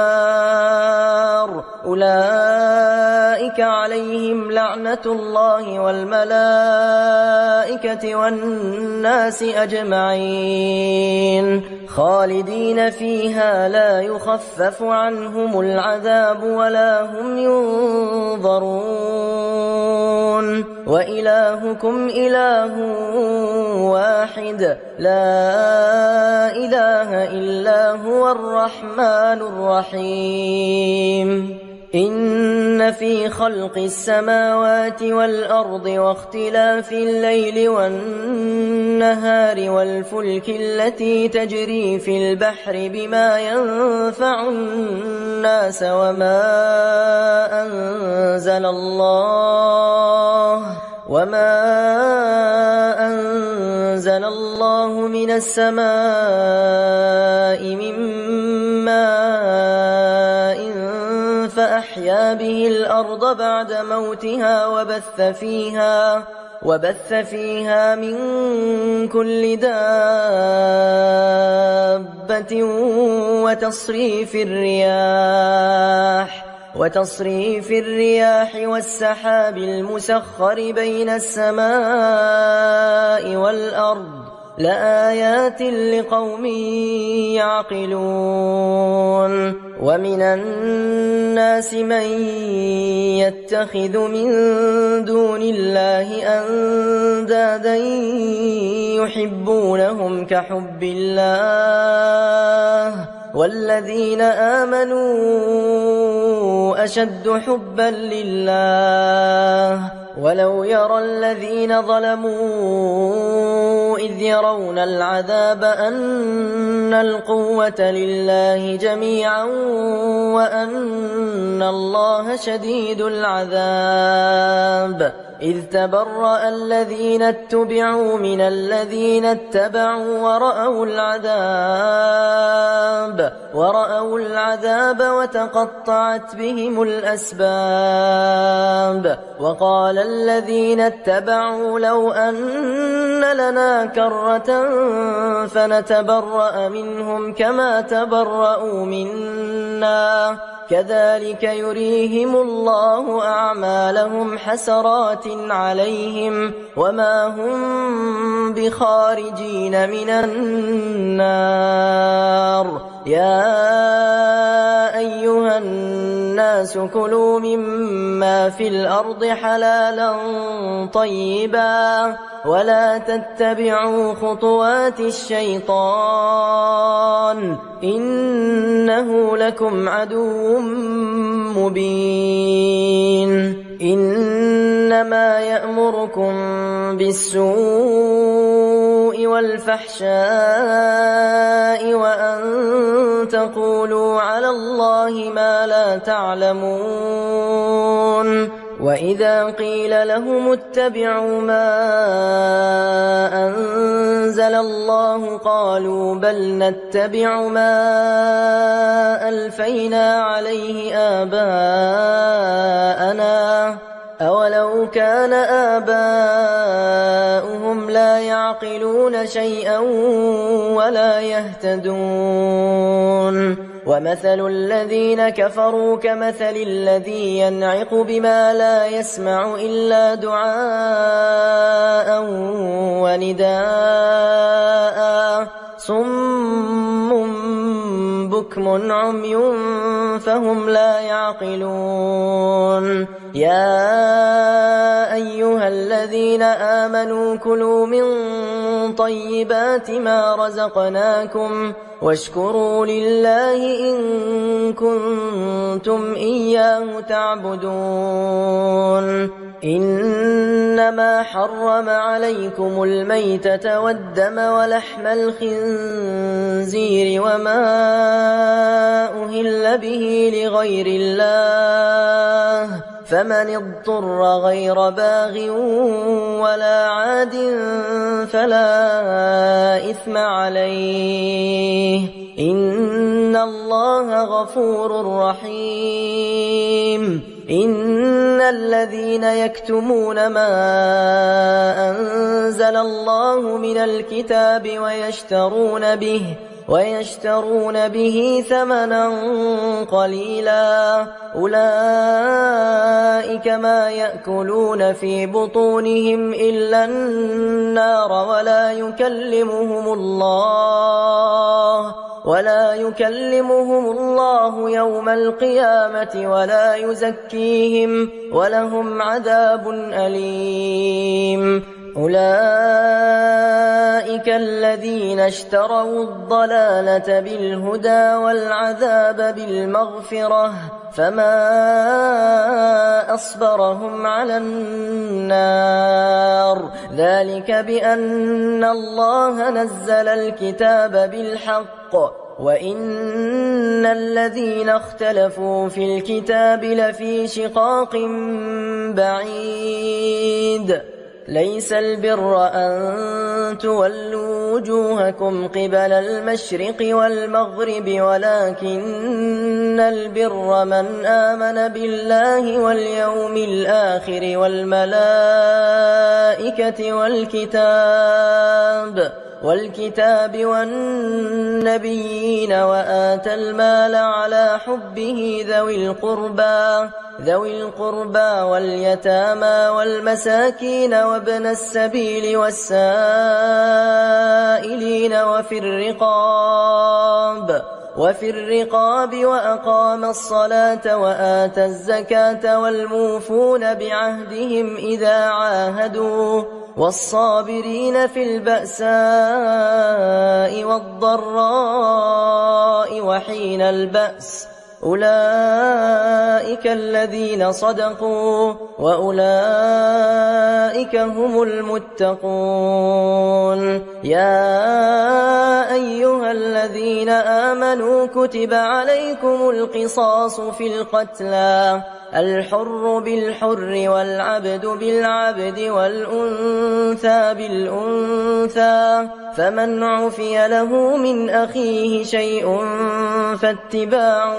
كفار أولئك عليهم لعنة الله والملائكة والناس أجمعين خالدين فيها لا يخفف عنهم العذاب ولا هم ينظرون وإلهكم إله واحد لا إله إلا هو الرحمن الرحيم إن في خلق السماوات والأرض واختلاف الليل والنهار والفلك التي تجري في البحر بما ينفع الناس وما أنزل الله من السماء من ماء فأحيا به الأرض بعد موتها وبث فيها من كل دابة وتصريف الرياح والسحاب المسخر بين السماء والأرض لآيات لقوم يعقلون ومن الناس من يتخذ من دون الله أندادا يحبونهم كحب الله والذين آمنوا أشد حبا لله ولو يرى الذين ظلموا إذ يرون العذاب أن القوة لله جميعا وأن الله شديد العذاب إذ تبرأ الذين اتبعوا من الذين اتبعوا ورأوا العذاب وتقطعت بهم الأسباب وقال الذين اتبعوا لو أن لنا كرة فنتبرأ منهم كما تبرأوا منا كذلك يريهم الله أعمالهم حسرات عليهم وما هم بخارجين من النار يا أيها الناس كلوا مما في الأرض حلالا طيبا ولا تتبعوا خطوات الشيطان إنه لكم عدو مبين إنما يأمركم بالسوء والفحشاء وأن تقولوا على الله ما لا تعلمون وإذا قيل لهم اتبعوا ما أنزل الله قالوا بل نتبع ما ألفينا عليه آباءنا أولو كان آباؤهم لا يعقلون شيئا ولا يهتدون ومثل الذين كفروا كمثل الذي ينعق بما لا يسمع إلا دعاء ونداء صم بكم عمي فهم لا يعقلون يا أيها الذين آمنوا كلوا من طيبات ما رزقناكم واشكروا لله إن كنتم إياه تعبدون إنما حرم عليكم الميتة والدم ولحم الخنزير وما أهل به لغير الله فمن اضطر غير باغ ولا عاد فلا إثم عليه إن الله غفور رحيم إن الذين يكتمون ما أنزل الله من الكتاب ويشترون به ثمنا قليلا أولئك ما يأكلون في بطونهم إلا النار ولا يكلمهم الله ولا يكلمهم الله يوم القيامة ولا يزكيهم ولهم عذاب أليم. أولئك الذين اشتروا الضلالة بالهدى والعذاب بالمغفرة فما أصبرهم على النار ذلك بأن الله نزل الكتاب بالحق وإن الذين اختلفوا في الكتاب لفي شقاق بعيد. ليس البر أن تولوا وجوهكم قبل المشرق والمغرب ولكن البر من آمن بالله واليوم الآخر والملائكة والكتاب والنبيين وآتى المال على حبه ذوي القربى واليتامى والمساكين وابن السبيل والسائلين وفي الرقاب وأقام الصلاة وآتى الزكاة والموفون بعهدهم إذا عاهدوا والصابرين في البأساء والضراء وحين البأس أولئك الذين صدقوا وأولئك هم المتقون. يا أيها الذين آمنوا كتب عليكم القصاص في القتلى الحر بالحر والعبد بالعبد والأنثى بالأنثى فمن عفي له من أخيه شيء فاتباع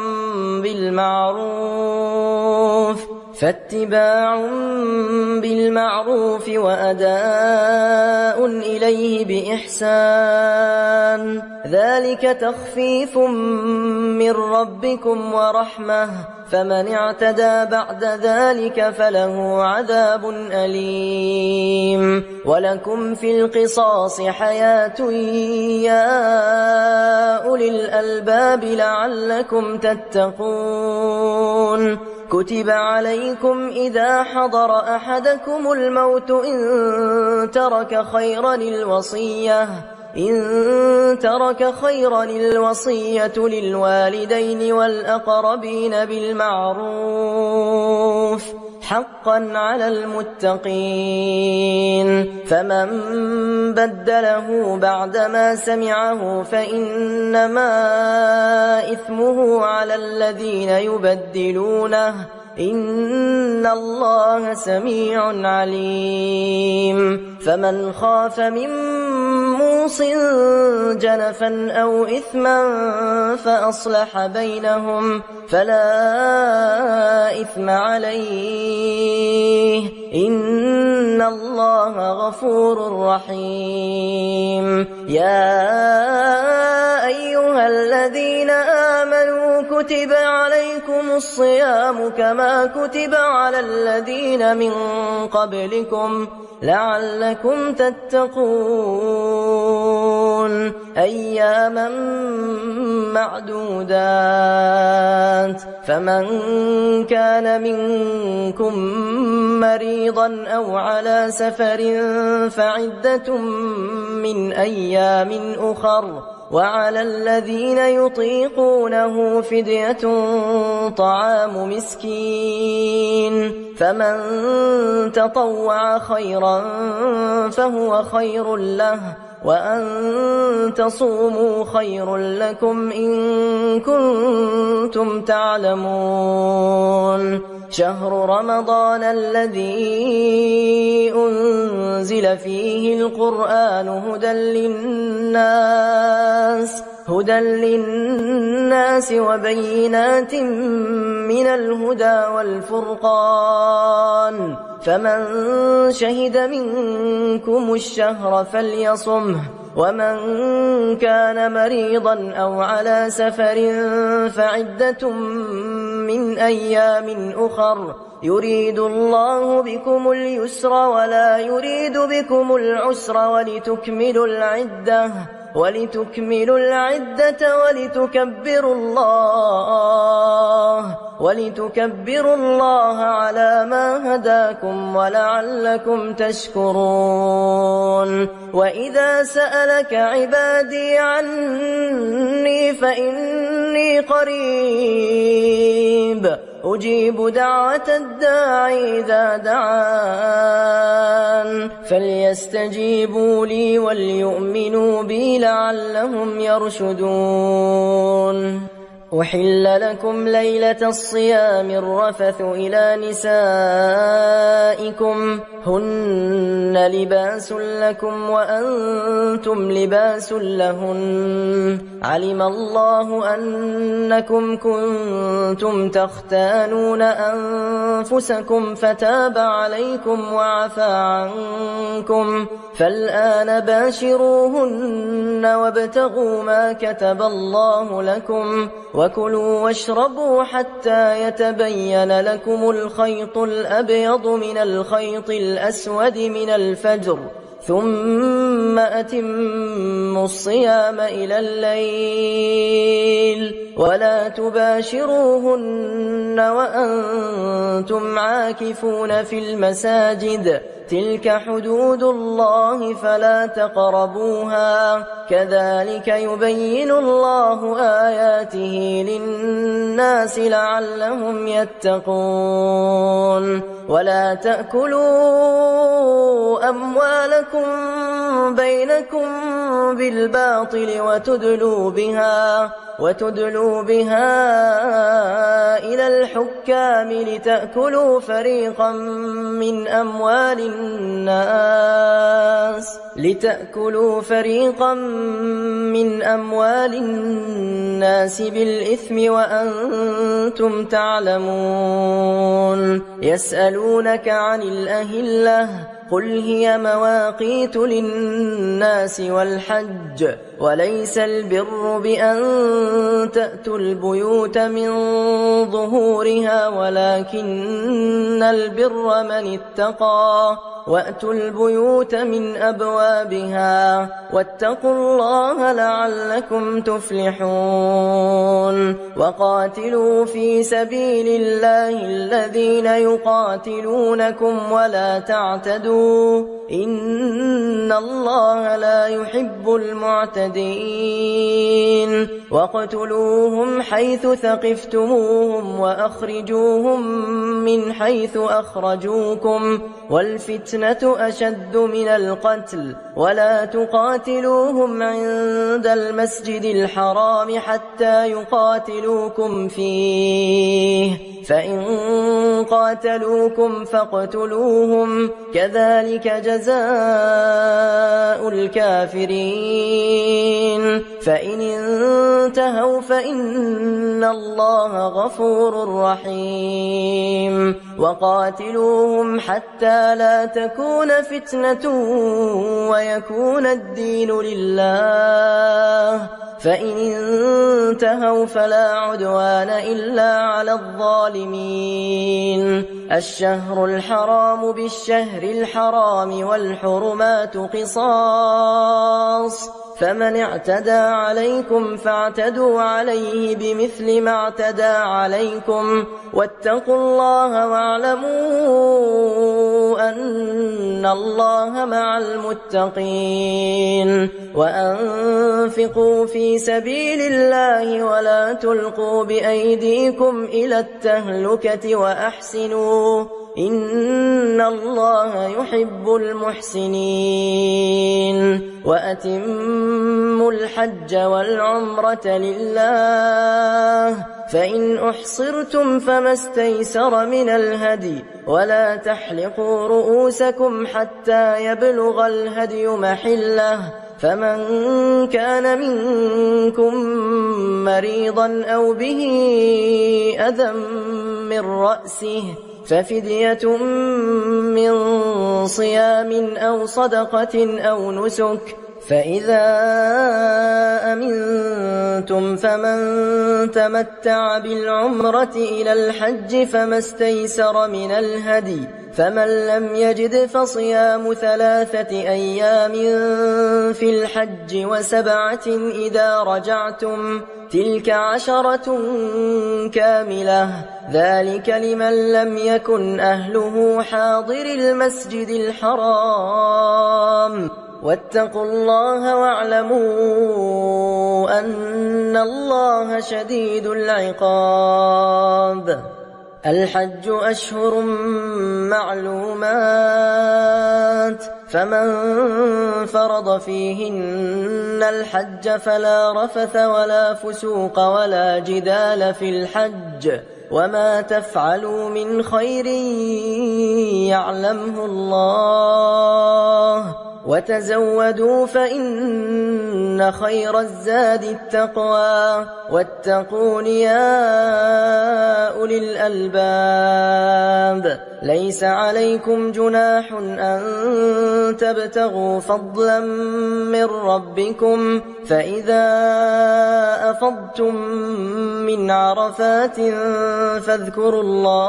بالمعروف وأداء إليه بإحسان ذلك تخفيف من ربكم ورحمة فمن اعتدى بعد ذلك فله عذاب أليم. ولكم في القصاص حياة يا أولي الألباب لعلكم تتقون. كتب عليكم إذا حضر أحدكم الموت إن ترك خيرا الوصية للوالدين والأقربين بالمعروف حقا على المتقين. فمن بدله بعدما سمعه فإنما إثمه على الذين يبدلونه إن الله سميع عليم. فمن خاف من موص جنفا أو إثما فأصلح بينهم فلا إثم عليه إن الله غفور رحيم. يا أيها الذين آمنوا كتب عليكم الصيام كما كتب على الذين من قبلكم لعلكم تتقون أياما معدودات. فمن كان منكم مريضا أو على سفر فعدة من أيام أخر وعلى الذين يطيقونه فدية طعام مسكين فمن تطوع خيرا فهو خير له وأن تصوموا خير لكم إن كنتم تعلمون. شهر رمضان الذي أنزل فيه القرآن هدى للناس وبينات من الهدى والفرقان فمن شهد منكم الشهر فليصمه ومن كان مريضا أو على سفر فعدة من أيام أخر يريد الله بكم اليسر ولا يريد بكم العسر ولتكملوا العدة ولتكملوا العدة ولتكبروا الله على ما هداكم ولعلكم تشكرون. وإذا سألك عبادي عني فإني قريب أجيب دعوة الداع إذا دعان فليستجيبوا لي وليؤمنوا بي لعلهم يرشدون. أحل لكم ليلة الصيام الرفث إلى نسائكم هن لباس لكم وأنتم لباس لهن علم الله أنكم كنتم تختانون أنفسكم فتاب عليكم وعفى عنكم فالآن باشروهن وابتغوا ما كتب الله لكم وكلوا واشربوا حتى يتبين لكم الخيط الأبيض من الخيط الأسود من الفجر ثم أتموا الصيام إلى الليل ولا تباشروهن وأنتم عاكفون في المساجد تلك حدود الله فلا تقربوها كذلك يبين الله آياته للناس لعلهم يتقون. ولا تأكلوا أموالكم بينكم بالباطل وتدلوا بها إلى الحكام لتأكلوا فريقا من أموال الناس بالإثم وأنتم تعلمون. يسألونك عن الأهلة قل هي مواقيت للناس والحج وليس البر بأن تأتوا البيوت من ظهورها ولكن البر من اتقى وأتوا البيوت من أبوابها واتقوا الله لعلكم تفلحون. وقاتلوا في سبيل الله الذين يقاتلونكم ولا تعتدوا إن الله لا يحب المعتدين. واقتلوهم حيث ثقفتموهم وأخرجوهم من حيث أخرجوكم والفتنة أشد من القتل ولا تقاتلوهم عند المسجد الحرام حتى يقاتلوكم فيه فإن قاتلوكم فاقتلوهم كذلك جزاء الكافرين. فإن انتهوا فإن الله غفور رحيم. وقاتلوهم حتى لا تكون فتنة ويكون الدين لله فإن انتهوا فلا عدوان إلا على الظالمين. الشهر الحرام بالشهر الحرام والحرمات قصاص فمن اعتدى عليكم فاعتدوا عليه بمثل ما اعتدى عليكم واتقوا الله واعلموا أن الله مع المتقين. وأنفقوا في سبيل الله ولا تلقوا بأيديكم إلى التهلكة وأحسنوا إن الله يحب المحسنين. وأتموا الحج والعمرة لله فإن أحصرتم فما استيسر من الهدي ولا تحلقوا رؤوسكم حتى يبلغ الهدي محله فمن كان منكم مريضا أو به أذى من رأسه ففدية من صيام أو صدقة أو نسك فإذا أمنتم فمن تمتع بالعمرة إلى الحج فما استيسر من الهدي فمن لم يجد فصيام 3 أيام في الحج و7 إذا رجعتم تلك 10 كاملة ذلك لمن لم يكن أهله حاضر المسجد الحرام واتقوا الله واعلموا أن الله شديد العقاب. الحج أشهر معلومات فمن فرض فيهن الحج فلا رفث ولا فسوق ولا جدال في الحج وما تفعلوا من خير يعلمه الله وتزودوا فإن خير الزاد التقوى واتقون يا أولي الألباب. ليس عليكم جناح أن تبتغوا فضلا من ربكم فإذا أفضتم من عرفات فاذكروا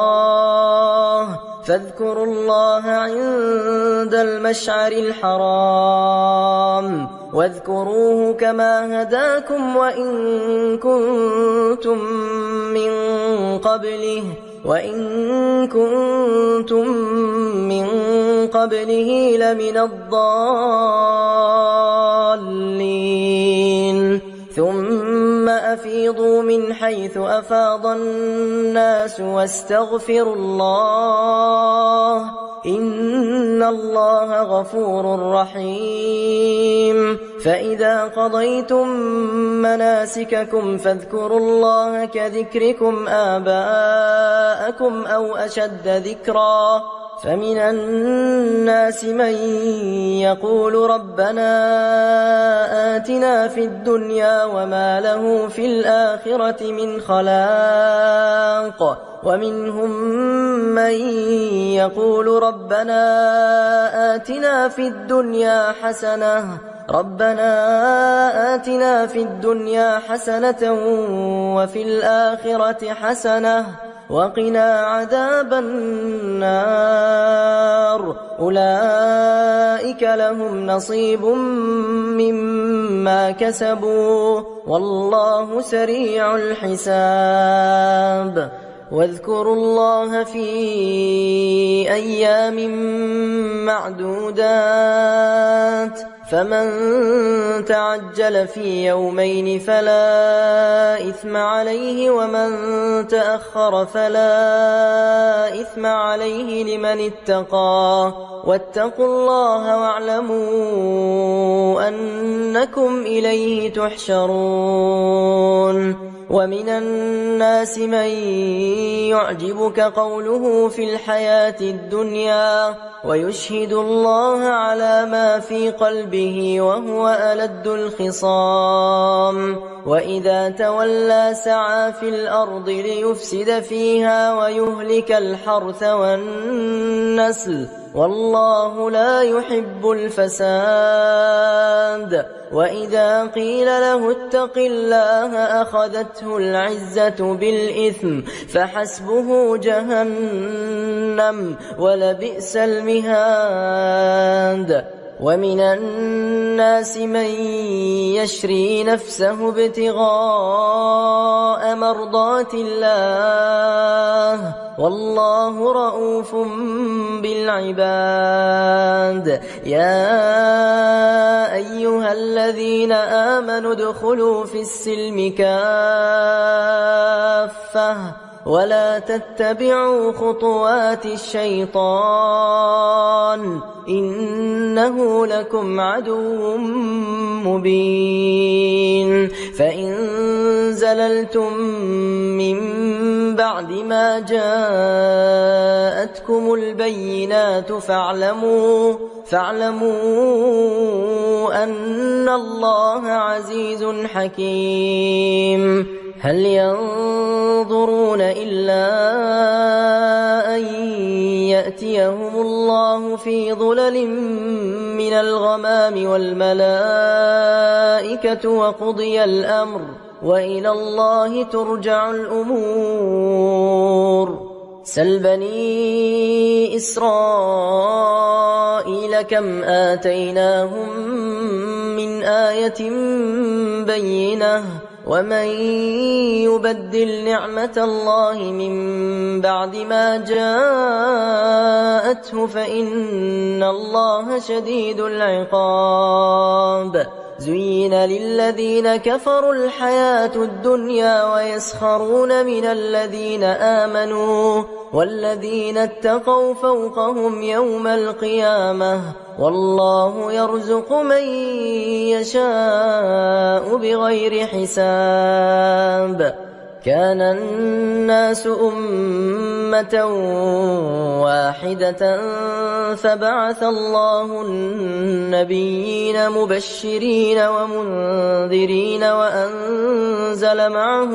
الله عند المشعر الحرام واذكروه كما هداكم وإن كنتم من قبله لمن الضالين. ثم أفيضوا من حيث أفاض الناس واستغفروا الله إن الله غفور رحيم. فإذا قضيتم مناسككم فاذكروا الله كذكركم آباءكم أو أشد ذكرا فمن الناس من يقول ربنا آتنا في الدنيا وما له في الآخرة من خلاق ومنهم من يقول ربنا آتنا في الدنيا حسنة وفي الآخرة حسنة وقنا عذاب النار. أولئك لهم نصيب مما كسبوا والله سريع الحساب. واذكروا الله في أيام معدودات فمن تعجل في يومين فلا إثم عليه ومن تأخر فلا إثم عليه لمن اتقى واتقوا الله واعلموا أنكم إليه تحشرون. ومن الناس من يعجبك قوله في الحياة الدنيا ويشهد الله على ما في قلبه وهو ألد الخصام وإذا تولى سعى في الأرض ليفسد فيها ويهلك الحرث والنسل والله لا يحب الفساد. وإذا قيل له اتق الله أخذته العزة بالإثم فحسبه جهنم ولبئس المهاد. ومن الناس من يشري نفسه ابتغاء مرضات الله والله رؤوف بالعباد. يا أيها الذين آمنوا ادخلوا في السلم كافة ولا تتبعوا خطوات الشيطان إنه لكم عدو مبين. فإن زللتم من بعد ما جاءتكم البينات فاعلموا أن الله عزيز حكيم. هل ينظرون إلا أن يأتيهم الله في ظلل من الغمام والملائكة وقضي الأمر وإلى الله ترجع الأمور. سل بني إسرائيل كم آتيناهم من آية بينة ومن يبدل نعمة الله من بعد ما جاءته فإن الله شديد العقاب زين للذين كفروا الحياة الدنيا ويسخرون من الذين آمنوا والذين اتقوا فوقهم يوم القيامة والله يرزق من يشاء بغير حساب كان الناس أمة واحدة فبعث الله النبيين مبشرين ومنذرين وأنزل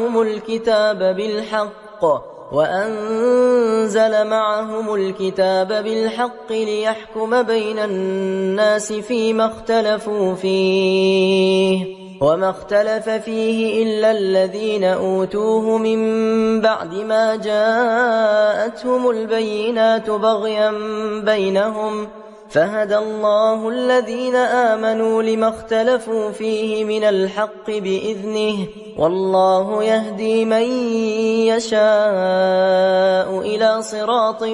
معهم الكتاب بالحق ليحكم بين الناس فيما اختلفوا فيه وما اختلف فيه إلا الذين أوتوه من بعد ما جاءتهم البينات بغيا بينهم فهدى الله الذين آمنوا لما اختلفوا فيه من الحق بإذنه والله يهدي من يشاء إلى صراط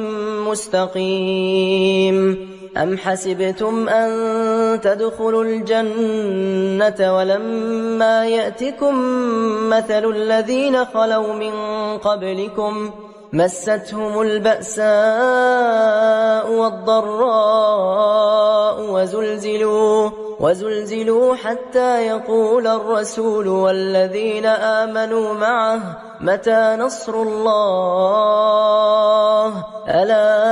مستقيم أم حسبتم أن تدخلوا الجنة ولما يأتكم مثل الذين خلوا من قبلكم مستهم البأساء والضراء وزلزلوا حتى يقول الرسول والذين آمنوا معه متى نصر الله ألا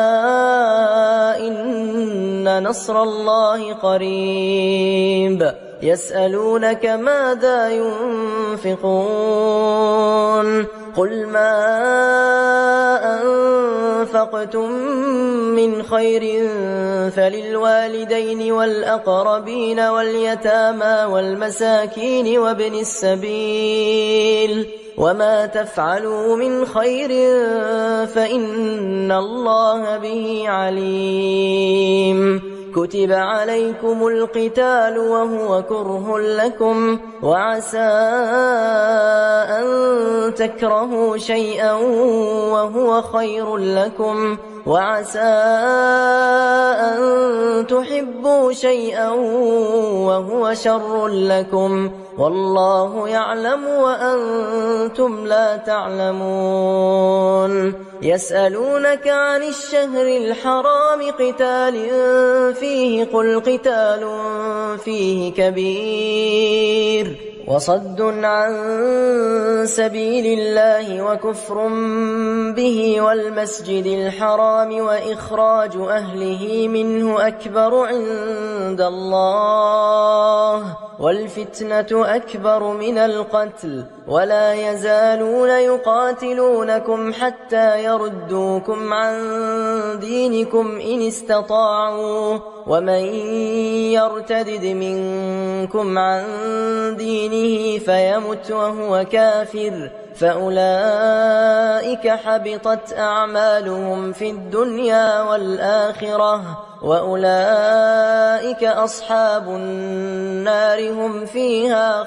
إن نصر الله قريب يسألونك ماذا ينفقون قل ما أنفقتم من خير فللوالدين والأقربين واليتامى والمساكين وابن السبيل وما تفعلوا من خير فإن الله به عليم كتب عليكم القتال وهو كره لكم وعسى أن تكرهوا شيئا وهو خير لكم وعسى أن تحبوا شيئا وهو شر لكم والله يعلم وأنتم لا تعلمون يسألونك عن الشهر الحرام قتال فيه قل قتال فيه كبير وصد عن سبيل الله وكفر به والمسجد الحرام وإخراج أهله منه أكبر عند الله والفتنة أكبر من القتل ولا يزالون يقاتلونكم حتى يردوكم عن دينكم إن استطاعوا ومن يرتدد منكم عن دينه فيمت وهو كافر فأولئك حبطت أعمالهم في الدنيا والآخرة وأولئك أصحاب النار هم فيها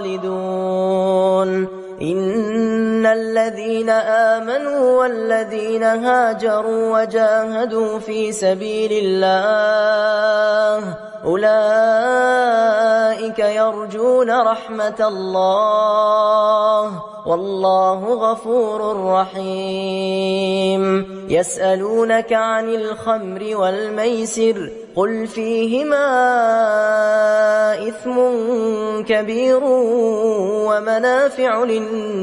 خالدون إن الذين آمنوا والذين هاجروا وجاهدوا في سبيل الله أولئك يرجون رحمة الله والله غفور رحيم يسألونك عن الخمر والميسر قل فيهما إثم كبير ومنافع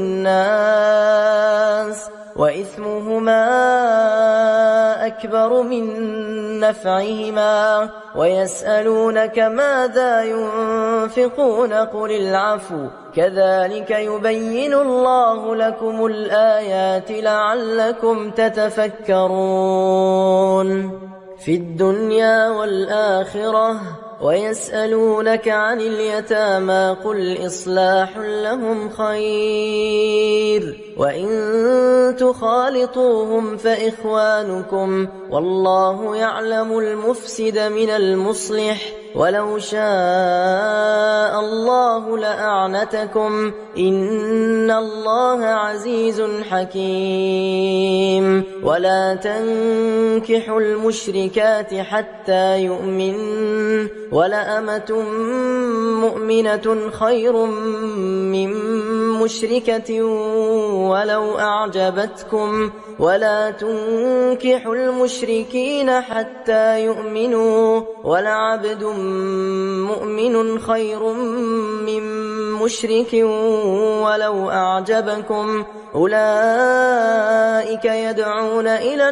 للناس وإثمهما أكبر من نفعهما ويسألونك ماذا ينفقون قل العفو كذلك يبين الله لكم الآيات لعلكم تتفكرون في الدنيا والآخرة ويسألونك عن اليتامى قل إصلاح لهم خير وإن تخالطوهم فإخوانكم والله يعلم المفسد من المصلح ولو شاء الله لأعنتكم إن الله عزيز حكيم ولا تنكحوا المشركات حتى يؤمن ولأمة مؤمنة خير من مشركة ولو أعجبتكم ولا تنكحوا المشركين حتى يؤمنوا ولعبد مؤمن خير من مشرك ولو أعجبكم أولئك يدعون إلى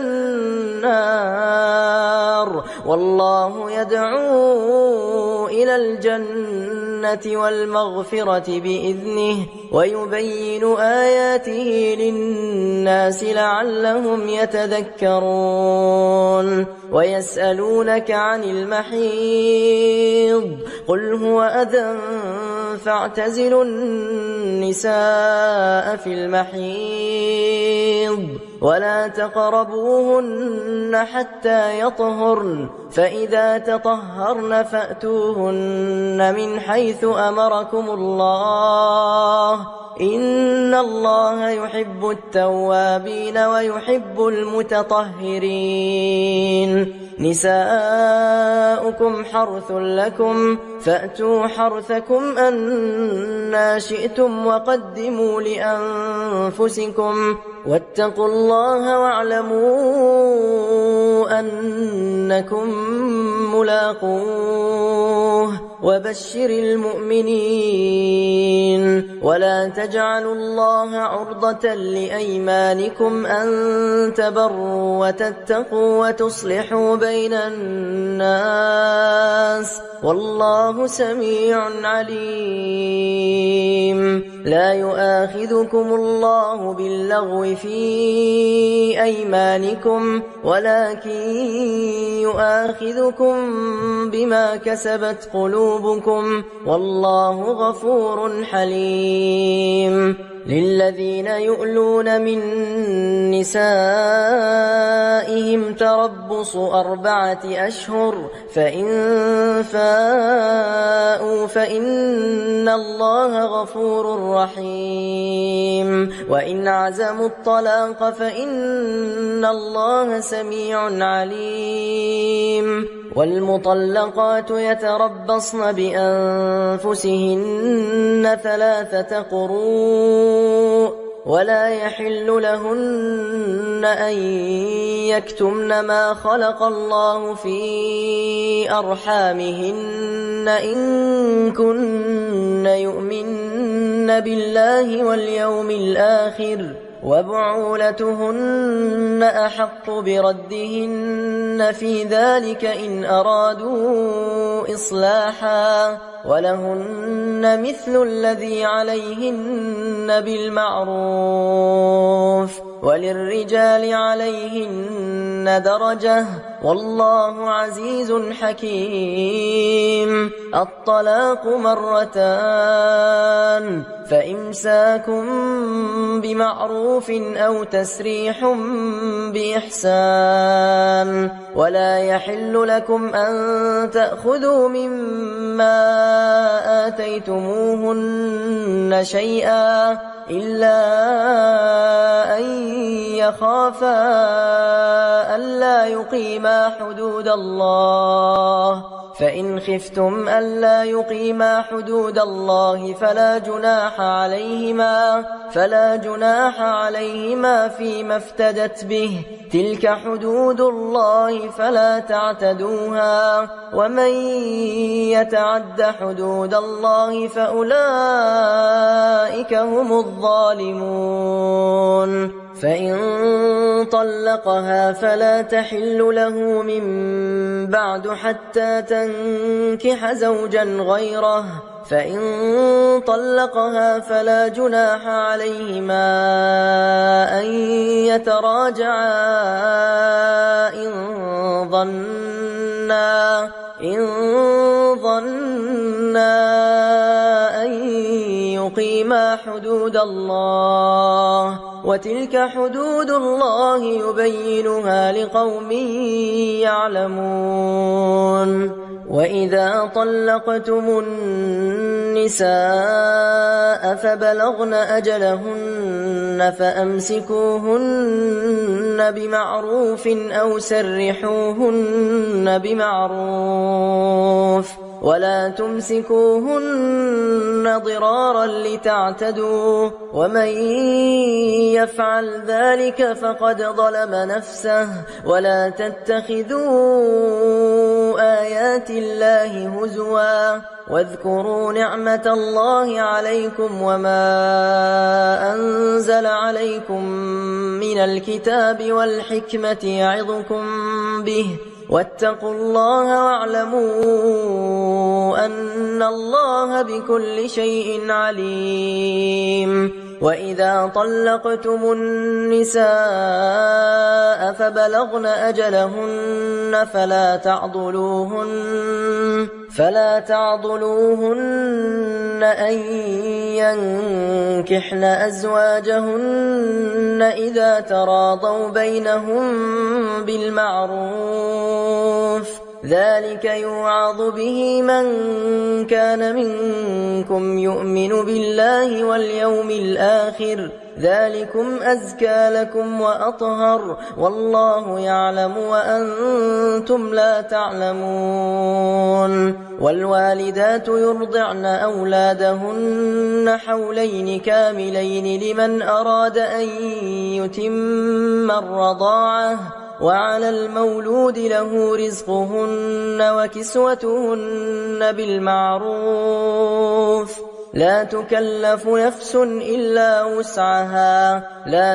النار والله يدعو إلى الجنة والمغفرة بإذنه ويبين آياته للناس لعلهم يتذكرون ويسألونك عن المحيض قل هو أذى فاعتزلوا النساء في المحيض ولا تقربوهن حتى يطهرن فإذا تطهرن فأتوهن من حيث أمركم الله إن الله يحب التوابين ويحب المتطهرين نساؤكم حرث لكم فأتوا حرثكم أنى شئتم وقدموا لأنفسكم واتقوا الله واعلموا أنكم ملاقوه وبشر المؤمنين ولا تجعلوا الله عرضة لأيمانكم أن تبروا وتتقوا وتصلحوا بين الناس والله سميع عليم لا يؤاخذكم الله باللغو في أيمانكم ولكن يؤاخذكم بما كسبت قلوبكم والله غفور حليم للذين يؤلون من نسائهم تربص 4 أشهر فإن فاءوا فإن الله غفور رحيم وإن عزموا الطلاق فإن الله سميع عليم والمطلقات يتربصن بأنفسهن 3 قروء ولا يحل لهن أن يكتمن ما خلق الله في أرحامهن إن كن يؤمن بالله واليوم الآخر وبعولتهن أحق بردهن في ذلك إن أرادوا إصلاحا ولهن مثل الذي عليهن بالمعروف وللرجال عليهن درجة والله عزيز حكيم الطلاق 2 فإمساك بمعروف أو تسريح بإحسان ولا يحل لكم أن تأخذوا مما آتيتموهن شيئا إلا أن يخافا ألا يقيما حدود الله فإن خفتم ألا يقيما حدود الله فلا جناح عليهما فيما افتدت به تلك حدود الله فلا تعتدوها ومن يتعد حدود الله فأولئك هم الظالمون فإن طلقها فلا تحل له من بعد حتى تنكح زوجا غيره فإن طلقها فلا جناح عليهما أن يتراجعا إن ظنا أن يقيما حدود الله وتلك حدود الله يبينها لقوم يعلمون وإذا طلقتم النساء فبلغن أجلهن فأمسكوهن بمعروف أو سرحوهن بمعروف ولا تمسكوهن ضرارا لتعتدوا ومن يفعل ذلك فقد ظلم نفسه ولا تتخذوا آيات الله هزوا واذكروا نعمة الله عليكم وما أنزل عليكم من الكتاب والحكمة يعظكم به واتقوا الله واعلموا أن الله بكل شيء عليم وإذا طلقتم النساء فبلغن أجلهن فلا تعضلوهن أن ينكحن أزواجهن إذا تراضوا بينهم بالمعروف ذلك يوعظ به من كان منكم يؤمن بالله واليوم الآخر ذلكم أزكى لكم وأطهر والله يعلم وأنتم لا تعلمون والوالدات يرضعن أولادهن حولين كاملين لمن أراد أن يتم الرضاعة وعلى المولود له رزقهن وكسوتهن بالمعروف لا تكلف نفس إلا وسعها لا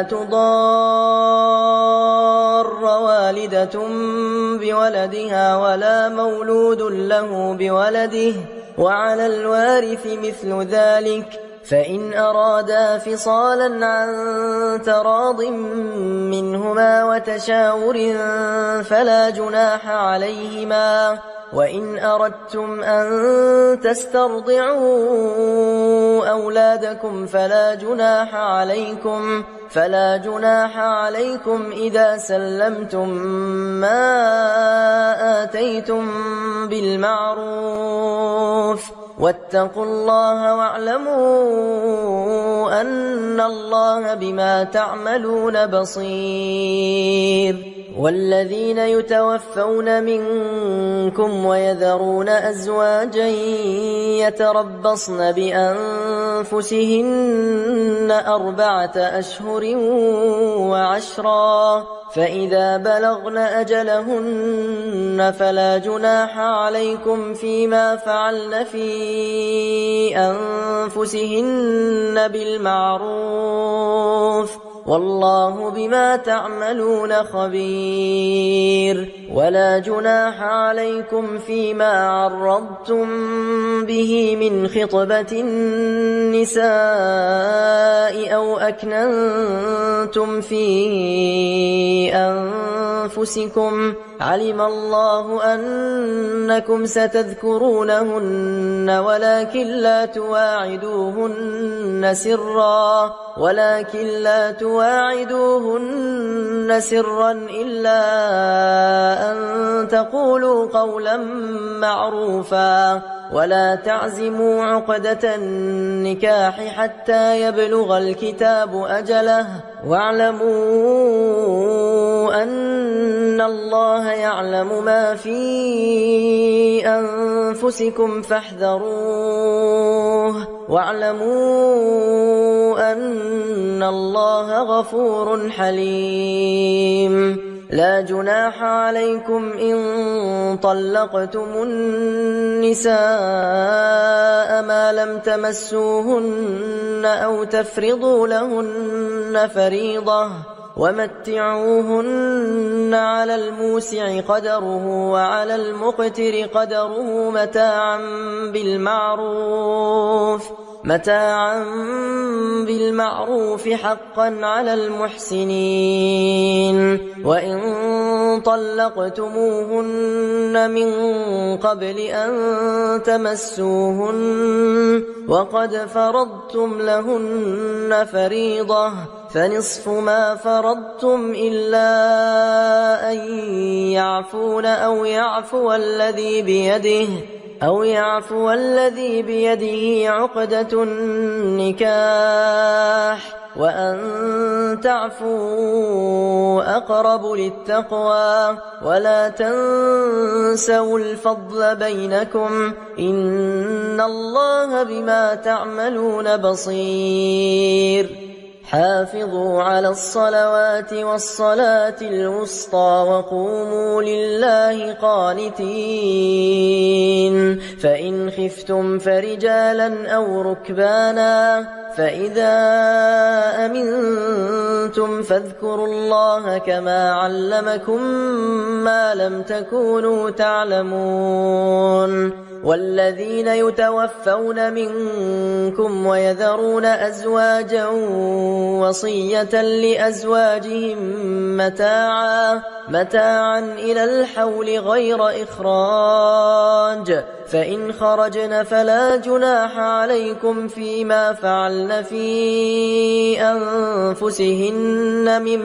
تضار والدة بولدها ولا مولود له بولده وعلى الوارث مثل ذلك فإن أرادا فصالا عن تراض منهما وتشاور فلا جناح عليهما وإن أردتم أن تسترضعوا أولادكم فلا جناح عليكم إذا سلمتم ما آتيتم بالمعروف واتقوا الله واعلموا أن الله بما تعملون بصير والذين يتوفون منكم ويذرون أزواجا يتربصن بأنفسهن 4 أشهر وعشرا فإذا بلغن أجلهن فلا جناح عليكم فيما فعلن في أنفسهن بالمعروف والله بما تعملون خبير ولا جناح عليكم فيما عرضتم به من خطبة النساء أو أكننتم في أنفسكم علم الله أنكم ستذكرونهن ولكن لا تواعدوهن سرا إلا أن تقولوا قولا معروفا ولا تعزموا عقدة النكاح حتى يبلغ الكتاب أجله واعلموا أن الله يعلم ما في أنفسكم فاحذروه واعلموا أن الله غفور حليم لا جناح عليكم إن طلقتم النساء ما لم تمسوهن أو تفرضوا لهن فريضة ومتعوهن على الموسع قدره وعلى المقتر قدره متاعا بالمعروف متاعا بالمعروف حقا على المحسنين. وإن طلقتموهن من قبل أن تمسوهن وقد فرضتم لهن فريضة فنصف ما فرضتم إلا أن يعفون أو يعفو الذي بيده عقدة النكاح وأن تعفوا أقرب للتقوى ولا تنسوا الفضل بينكم إن الله بما تعملون بصير. حافظوا على الصلوات والصلاة الوسطى وقوموا لله قانتين. فإن خفتم فرجالا أو ركبانا فإذا أمنتم فاذكروا الله كما علمكم ما لم تكونوا تعلمون. والذين يتوفون منكم ويذرون أزواجا وصية لأزواجهم متاعا إلى الحول غير إخراج فإن خرجن فلا جناح عليكم فيما فعلن في أنفسهن من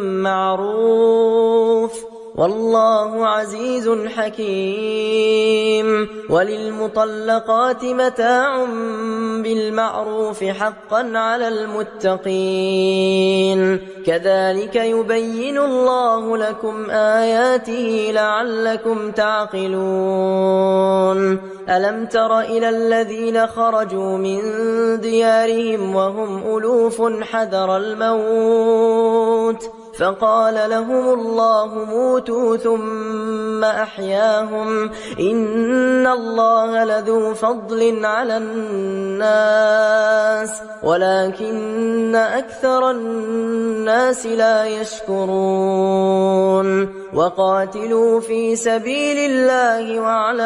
معروف والله عزيز حكيم. وللمطلقات متاع بالمعروف حقا على المتقين. كذلك يبين الله لكم آياته لعلكم تعقلون. ألم تر إلى الذين خرجوا من ديارهم وهم ألوف حذر الموت فقال لهم الله موتوا ثم أحياهم إن الله لذو فضل على الناس ولكن أكثر الناس لا يشكرون. وقاتلوا في سبيل الله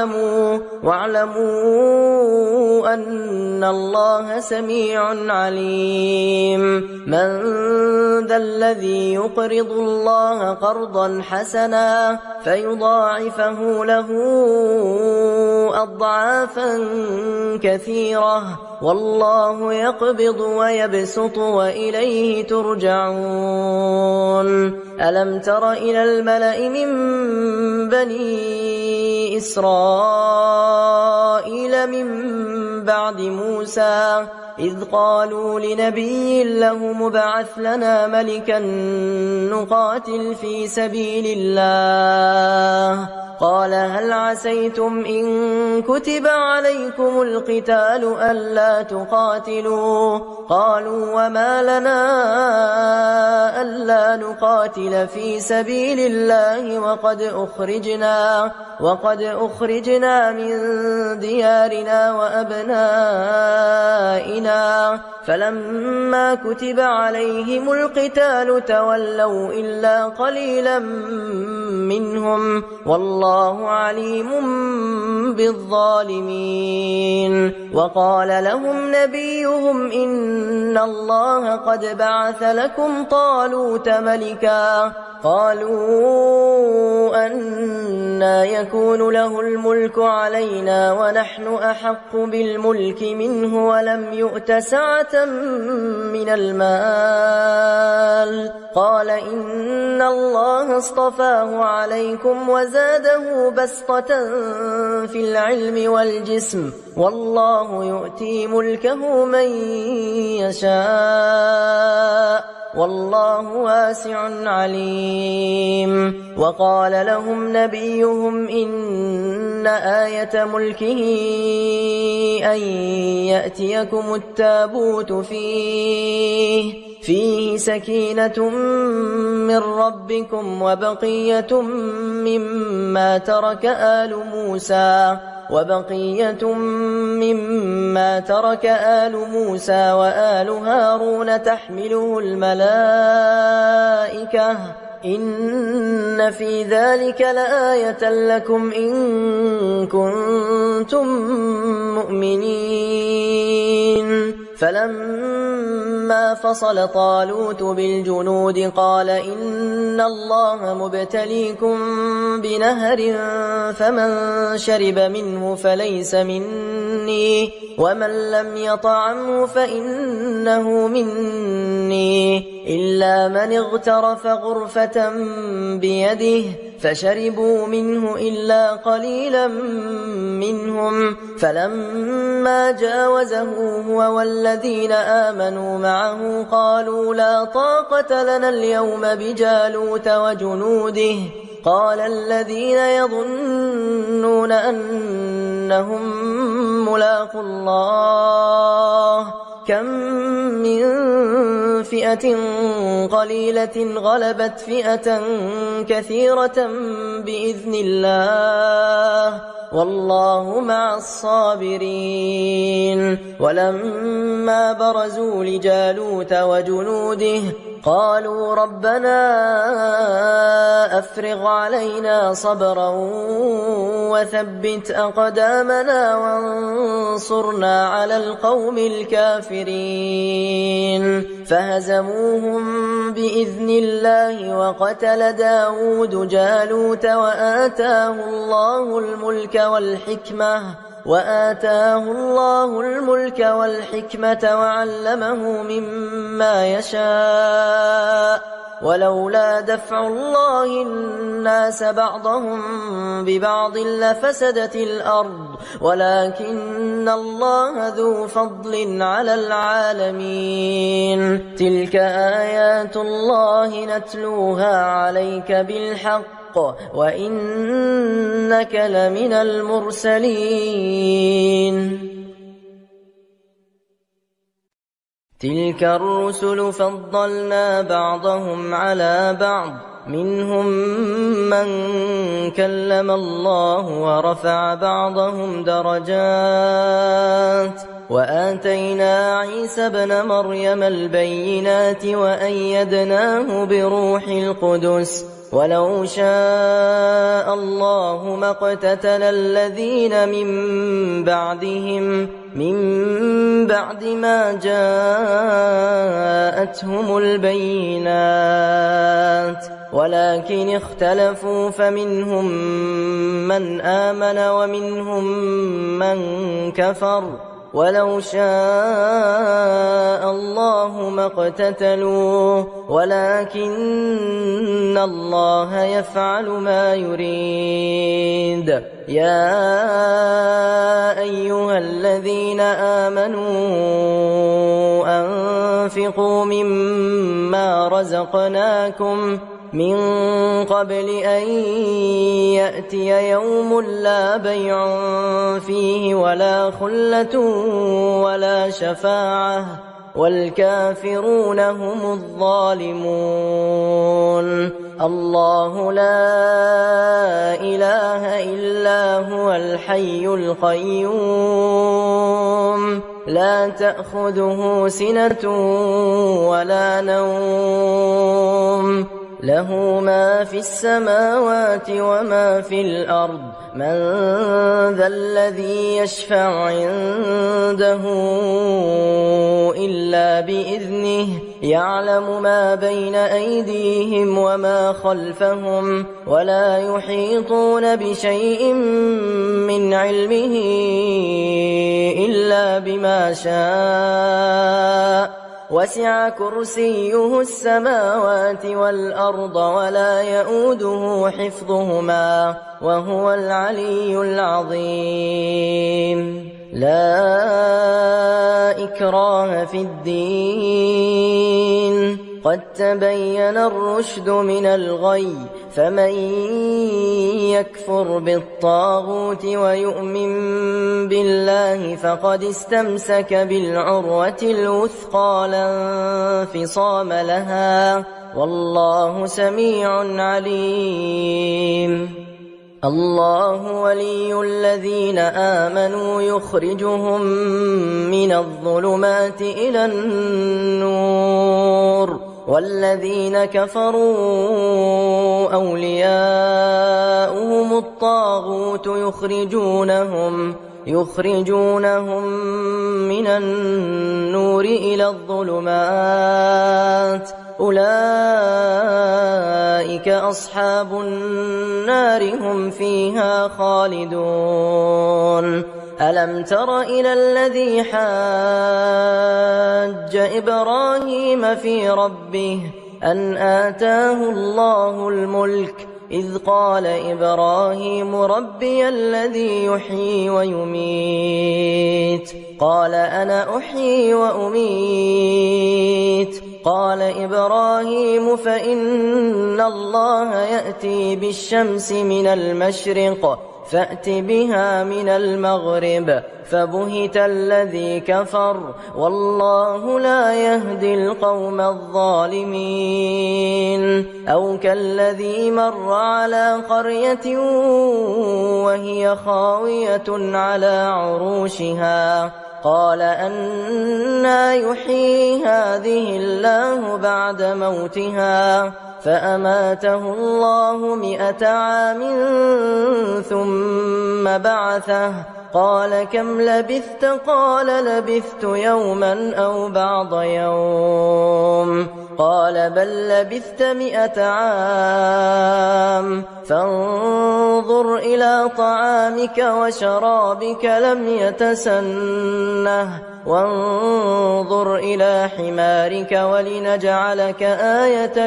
واعلموا أن الله سميع عليم. من ذا الذي يقرض الله قرضا حسنا فيضاعفه له أضعافا كثيرة والله يقبض ويبسط وإليه ترجعون. ألم تر إلى الملأ من بني إسرائيل من بعد موسى إذ قالوا لنبي له مبعث لنا ملكا نقاتل في سبيل الله قال هل عسيتم إن كتب عليكم القتال ألا تقاتلوا قالوا وما لنا ألا نقاتل في سبيل الله وقد أخرجنا من ديارنا وأبنائنا فلما كتب عليهم القتال تولوا إلا قليلا منهم والله عليم بالظالمين. وقال لهم نبيهم إن الله قد بعث لكم طالوت ملكا قالوا أنى يكون له الملك علينا ونحن أحق بالملك منه ولم يؤت سعة من المال قال إن الله اصطفاه عليكم وزاده بسطة في العلم والجسم والله يؤتي ملكه من يشاء والله واسع عليم. وقال لهم نبيهم إن آية ملكه أن يأتيكم التابوت فيه سكينة من ربكم وبقية مما ترك آل موسى وآل هارون تحمله الملائكة إن في ذلك لآية لكم إن كنتم مؤمنين. فلما فصل طالوت بالجنود قال إن الله مبتليكم بنهر فمن شرب منه فليس مني ومن لم يطعمه فإنه مني إلا من اغترف غرفة بيده فشربوا منه إلا قليلا منهم فلما جاوزه هو والذين آمنوا معه قالوا لا طاقة لنا اليوم بجالوت وجنوده قال الذين يظنون أنهم ملاقو الله كم من فئة قليلة غلبت فئة كثيرة بإذن الله والله مع الصابرين ولما برزوا لجالوت وجنوده قالوا ربنا أفرغ علينا صبرا وثبت أقدامنا وانصرنا على القوم الكافرين فهزموهم بإذن الله وقتل داود جالوت وآتاه الله الملك والحكمة وعلمه مما يشاء ولولا دفع الله الناس بعضهم ببعض لفسدت الأرض ولكن الله ذو فضل على العالمين تلك آيات الله نتلوها عليك بالحق وإنك لمن المرسلين تلك الرسل فضلنا بعضهم على بعض منهم من كلم الله ورفع بعضهم درجات وآتينا عيسى ابن مريم البينات وأيدناه بروح القدس ولو شاء الله ما اقتتل الذين من بعد ما جاءتهم البينات ولكن اختلفوا فمنهم من آمن ومنهم من كفر ولو شاء الله ما اقتتلوا ولكن الله يفعل ما يريد يا أيها الذين آمنوا أنفقوا مما رزقناكم من قبل أن يأتي يوم لا بيع فيه ولا خلة ولا شفاعة والكافرون هم الظالمون الله لا إله إلا هو الحي القيوم لا تأخذه سنة ولا نوم له ما في السماوات وما في الأرض من ذا الذي يشفع عنده إلا بإذنه يعلم ما بين أيديهم وما خلفهم ولا يحيطون بشيء من علمه إلا بما شاء وسع كرسيه السماوات والأرض ولا يؤوده حفظهما وهو العلي العظيم لا إكراه في الدين قد تبين الرشد من الغي فمن يكفر بالطاغوت ويؤمن بالله فقد استمسك بالعروة الوثقى لا انفصام لها والله سميع عليم الله ولي الذين آمنوا يخرجهم من الظلمات إلى النور والذين كفروا أولياؤهم الطاغوت يخرجونهم من النور إلى الظلمات أولئك أصحاب النار هم فيها خالدون ألم تر إلى الذي حاج إبراهيم في ربه أن آتاه الله الملك إذ قال إبراهيم ربي الذي يحيي ويميت قال أنا أحيي وأميت قال إبراهيم فإن الله يأتي بالشمس من المشرق فأت بها من المغرب فبهت الذي كفر والله لا يهدي القوم الظالمين أو كالذي مر على قرية وهي خاوية على عروشها قال أنى يحيي هذه الله بعد موتها فأماته الله 100 عام ثم بعثه قال كم لبثت قال لبثت يوما أو بعض يوم قال بل لبثت 100 عام فانظر إلى طعامك وشرابك لم يتسنه وانظر إلى حمارك ولنجعلك آية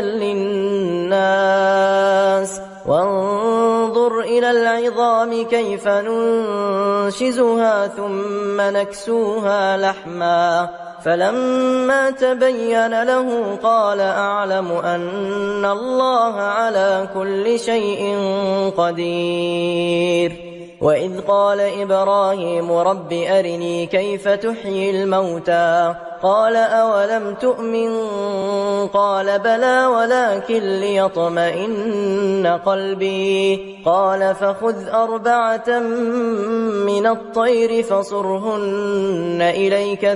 للناس وانظر إلى العظام كيف ننشزها ثم نكسوها لحما فلما تبين له قال أعلم أن الله على كل شيء قدير وإذ قال إبراهيم رب أرني كيف تحيي الموتى قال أولم تؤمن قال بلى ولكن ليطمئن قلبي قال فخذ 4 من الطير فصرهن إليك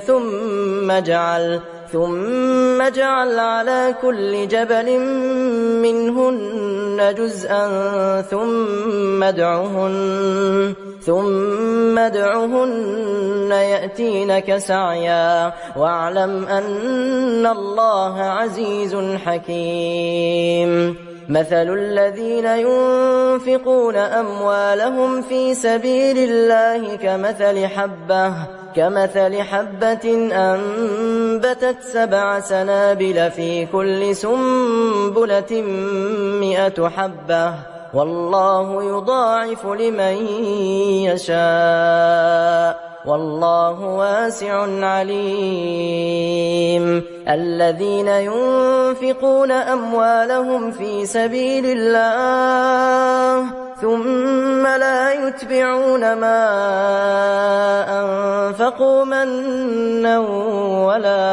ثم اجعل على كل جبل منهن جزءا ثم ادعهن يأتينك سعيا واعلم أن الله عزيز حكيم مثل الذين ينفقون أموالهم في سبيل الله كمثل حبة أنبتت 7 سنابل في كل سنبلة 100 حبة والله يضاعف لمن يشاء والله واسع عليم الذين ينفقون أموالهم في سبيل الله ثم لا يتبعون ما أنفقوا منا ولا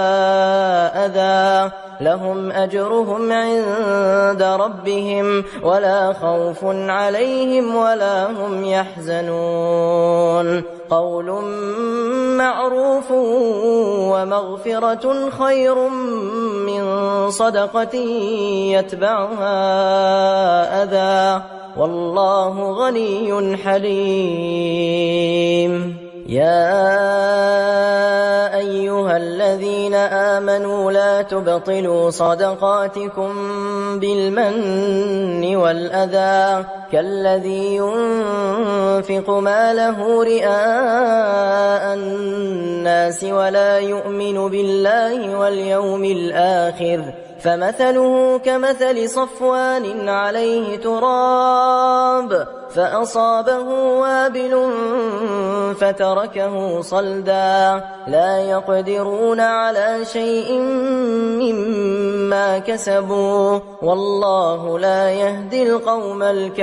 أذى لهم أجرهم عند ربهم ولا خوف عليهم ولا هم يحزنون قول معروف ومغفرة خير من صدقة يتبعها أذى والله غني حليم يا أيها الذين آمنوا لا تبطلوا صدقاتكم بالمن والأذى كالذي ينفق ماله رئاء الناس ولا يؤمن بالله واليوم الآخر فمثله كمثل صفوان عليه تراب فأصابه وابل فتركه صلدا لا يقدرون على شيء مما كسبوا والله لا يهدي القوم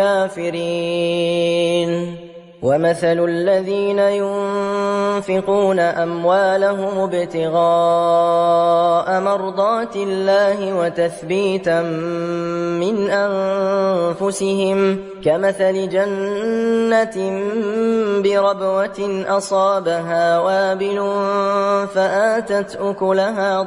الكافرين ومثل الذين ينفقون أموالهم ابتغاء مرضات الله وتثبيتا من أنفسهم، كمثل جنة بربوة أصابها وابل فآتت أكلها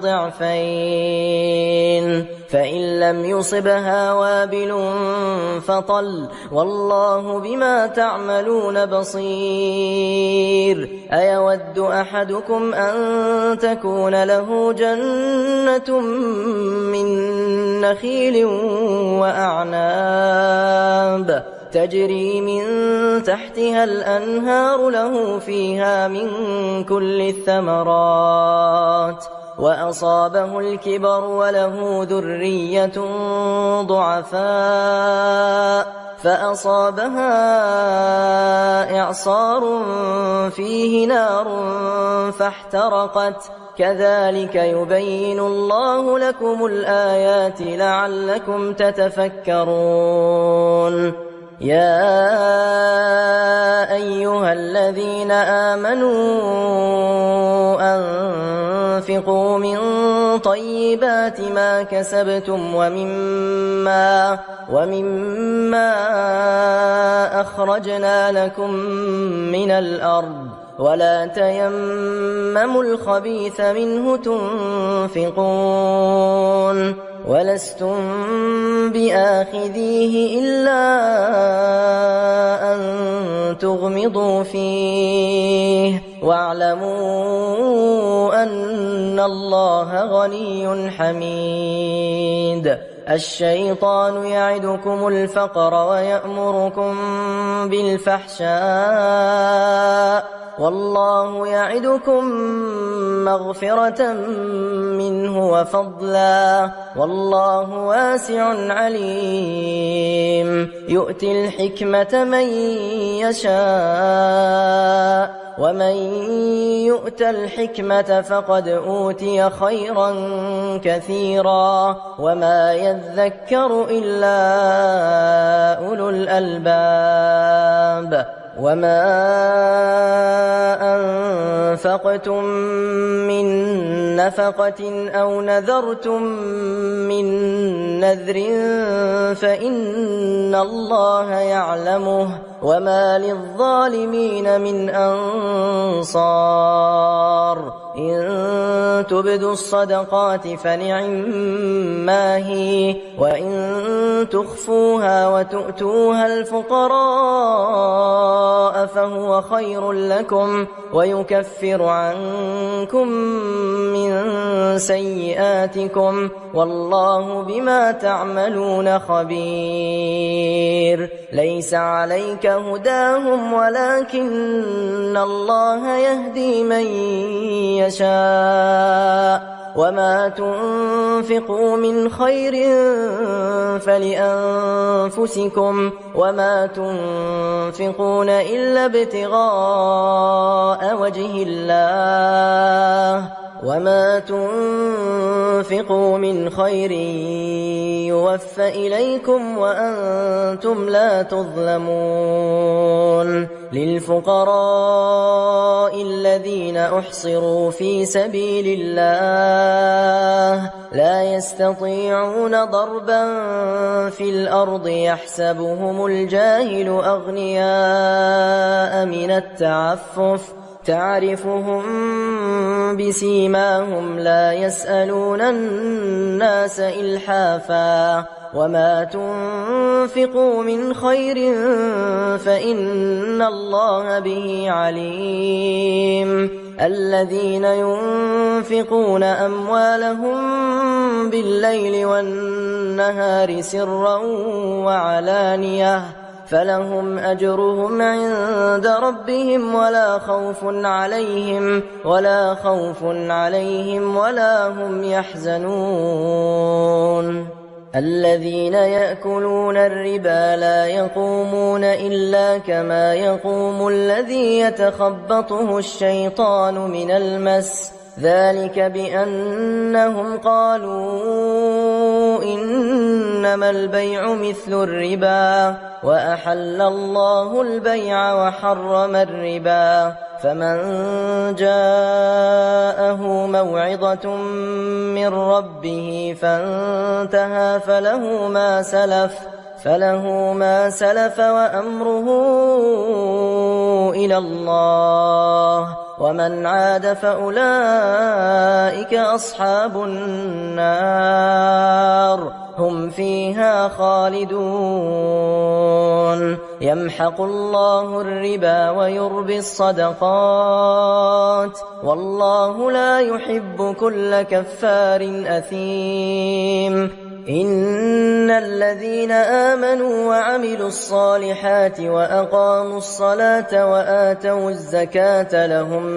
ضعفين، فإن لم يصبها وابل فطل، والله بما تعملون بصير. أيود أحدكم أن تكون له جنة من نخيل وأعناب تجري من تحتها الأنهار له فيها من كل الثمرات، وأصابه الكبر وله ذرية ضعفاء فأصابها إعصار فيه نار فاحترقت، كذلك يبين الله لكم الآيات لعلكم تتفكرون. يا أيها الذين آمنوا أنفقوا من طيبات ما كسبتم ومما أخرجنا لكم من الأرض، ولا تيمموا الخبيث منه تنفقون ولستم بآخذيه إلا أن تغمضوا فيه، واعلموا أن الله غني حميد. الشيطان يعدكم الفقر ويأمركم بالفحشاء، والله يعدكم مغفرة منه وفضلا، والله واسع عليم. يؤتي الحكمة من يشاء، ومن يؤت الحكمة فقد أوتي خيرا كثيرا، وما يذكر إلا أولو الألباب. وما أنفقتم من نفقة أو نذرتم من نذر فإن الله يعلمه، وما للظالمين من أنصار. إن تبدوا الصدقات فنعما هي، وإن تخفوها وتؤتوها الفقراء فهو خير لكم، ويكفر عنكم من سيئاتكم، والله بما تعملون خبير. ليس عليك هداهم ولكن الله يهدي من يشاء، وما تنفقوا من خير فلأنفسكم، وما تنفقون إلا ابتغاء وجه الله، وما تنفقوا من خير يوفى إليكم وأنتم لا تظلمون. للفقراء الذين أحصروا في سبيل الله لا يستطيعون ضربا في الأرض يحسبهم الجاهل أغنياء من التعفف، تعرفهم بسيماهم لا يسألون الناس إلحافا، وما تنفقوا من خير فإن الله به عليم. الذين ينفقون أموالهم بالليل والنهار سرا وعلانية فلهم أجرهم عند ربهم ولا خوف عليهم ولا هم يحزنون. الذين يأكلون الربا لا يقومون إلا كما يقوم الذي يتخبطه الشيطان من المس، ذلك بأنهم قالوا إنما البيع مثل الربا وأحل الله البيع وحرم الربا فمن جاءه موعظة من ربه فانتهى فله ما سلف وأمره إلى الله ومن عاد فأولئك أصحاب النار هم فيها خالدون يمحق الله الربا ويربي الصدقات والله لا يحب كل كفار أثيم إن الذين آمنوا وعملوا الصالحات وأقاموا الصلاة وآتوا الزكاة لهم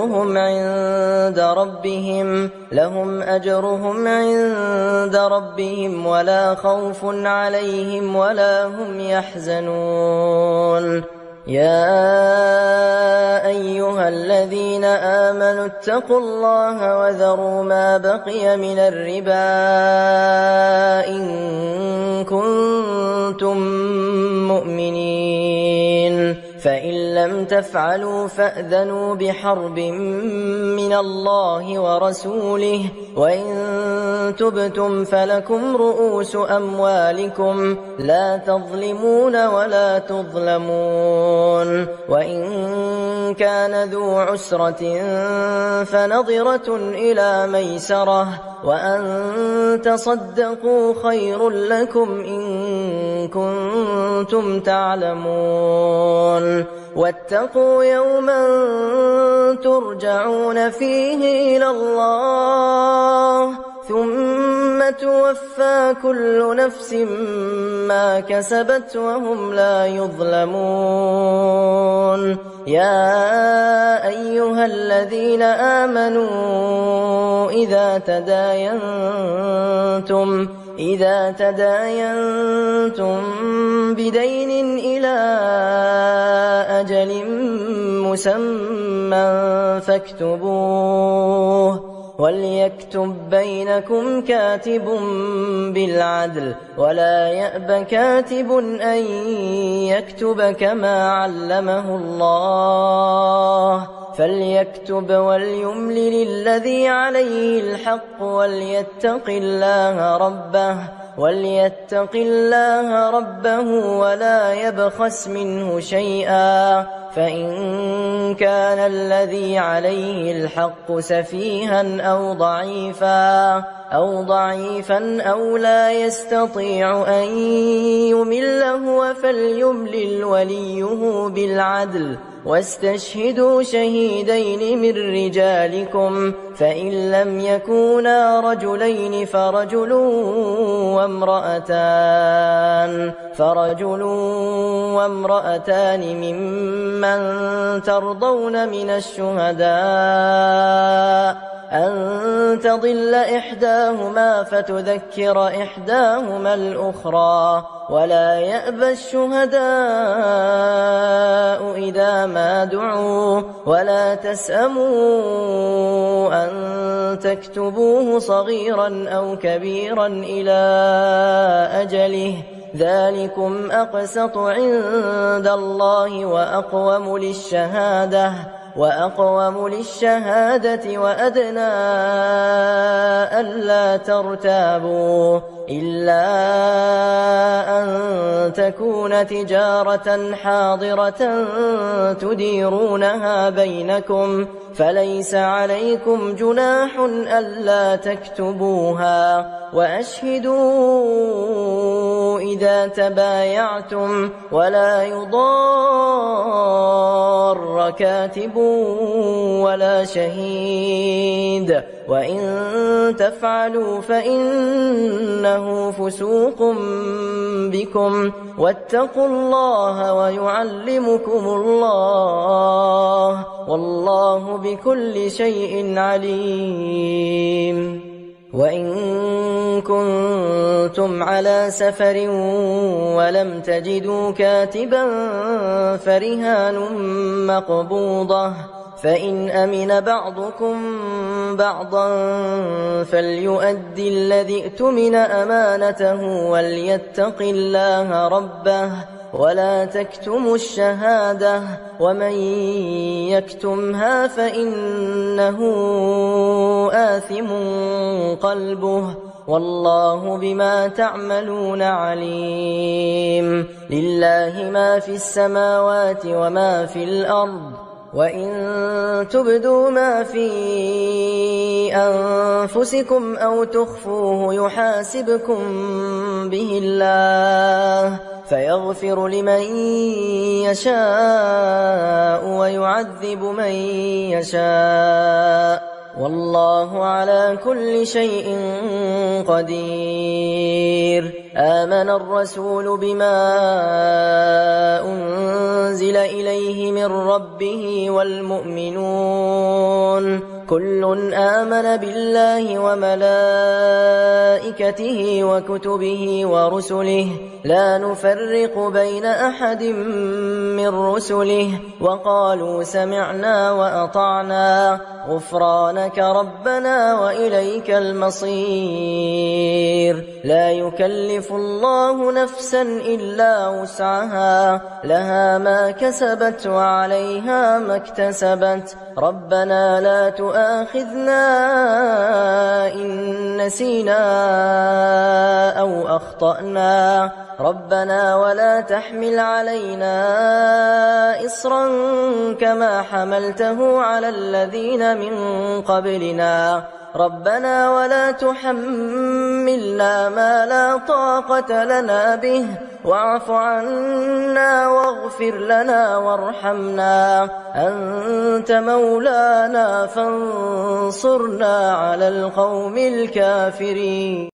أجرهم عند ربهم ولا خوف عليهم ولا هم يحزنون يا أيها الذين آمنوا اتقوا الله وذروا ما بقي من الربا إن كنتم مؤمنين فإن لم تفعلوا فأذنوا بحرب من الله ورسوله وإن تبتم فلكم رؤوس أموالكم لا تظلمون ولا تظلمون وإن كان ذو عسرة فنظرة إلى ميسرة وأن تصدقوا خير لكم إن كنتم تعلمون واتقوا يوما ترجعون فيه إلى الله ثم توفى كل نفس ما كسبت وهم لا يظلمون يا أيها الذين آمنوا إذا تداينتم بدين إلى أجل مسمى فاكتبوه وليكتب بينكم كاتب بالعدل ولا يأب كاتب أن يكتب كما علمه الله فليكتب وليملل الذي عليه الحق وليتق الله ربه ولا يبخس منه شيئا فإن كان الذي عليه الحق سفيها أو ضعيفا أو لا يستطيع أن يمل هو فليملل وليه بالعدل واستشهدوا شهيدين من رجالكم فإن لم يكونا رجلين فرجل وامرأتان ممن ترضون من الشهداء أن تضل إحداهما فتذكر إحداهما الأخرى ولا يأبى الشهداء إذا ما دعوا ولا تسأموا أن تكتبوه صغيرا أو كبيرا إلى أجله ذلكم أقسط عند الله وأقوم للشهادة وأدنى ألا ترتابوا إلا أن تكون تجارة حاضرة تديرونها بينكم فليس عليكم جناح ألا تكتبوها وأشهدوا إذا تبايعتم ولا يضار كاتب ولا شهيد وإن تفعلوا فإنه فسوق بكم واتقوا الله ويعلمكم الله والله بكل شيء عليم وإن كنتم على سفر ولم تجدوا كاتبا فرهان مقبوضة فإن أمن بعضكم بعضا فليؤد الذي اؤتمن أمانته وليتق الله ربه ولا تكتموا الشهادة ومن يكتمها فإنه آثم قلبه والله بما تعملون عليم. لله ما في السماوات وما في الأرض وإن تبدوا ما في أنفسكم أو تخفوه يحاسبكم به الله فيغفر لمن يشاء ويعذب من يشاء والله على كل شيء قدير. آمن الرسول بما أنزل إليه من ربه والمؤمنون كل آمن بالله وملائكته وكتبه ورسله لا نفرق بين أحد من رسله وقالوا سمعنا وأطعنا غفرانك ربنا وإليك المصير. لا يكلف الله نفسا إلا وسعها لها ما كسبت وعليها ما اكتسبت ربنا لا تؤاخذنا إن نسينا أو أخطأنا ربنا ولا تحمل علينا إصرا كما حملته على الذين من قبلنا ربنا ولا تحملنا ما لا طاقة لنا به واعف عنا واغفر لنا وارحمنا أنت مولانا فانصرنا على القوم الكافرين.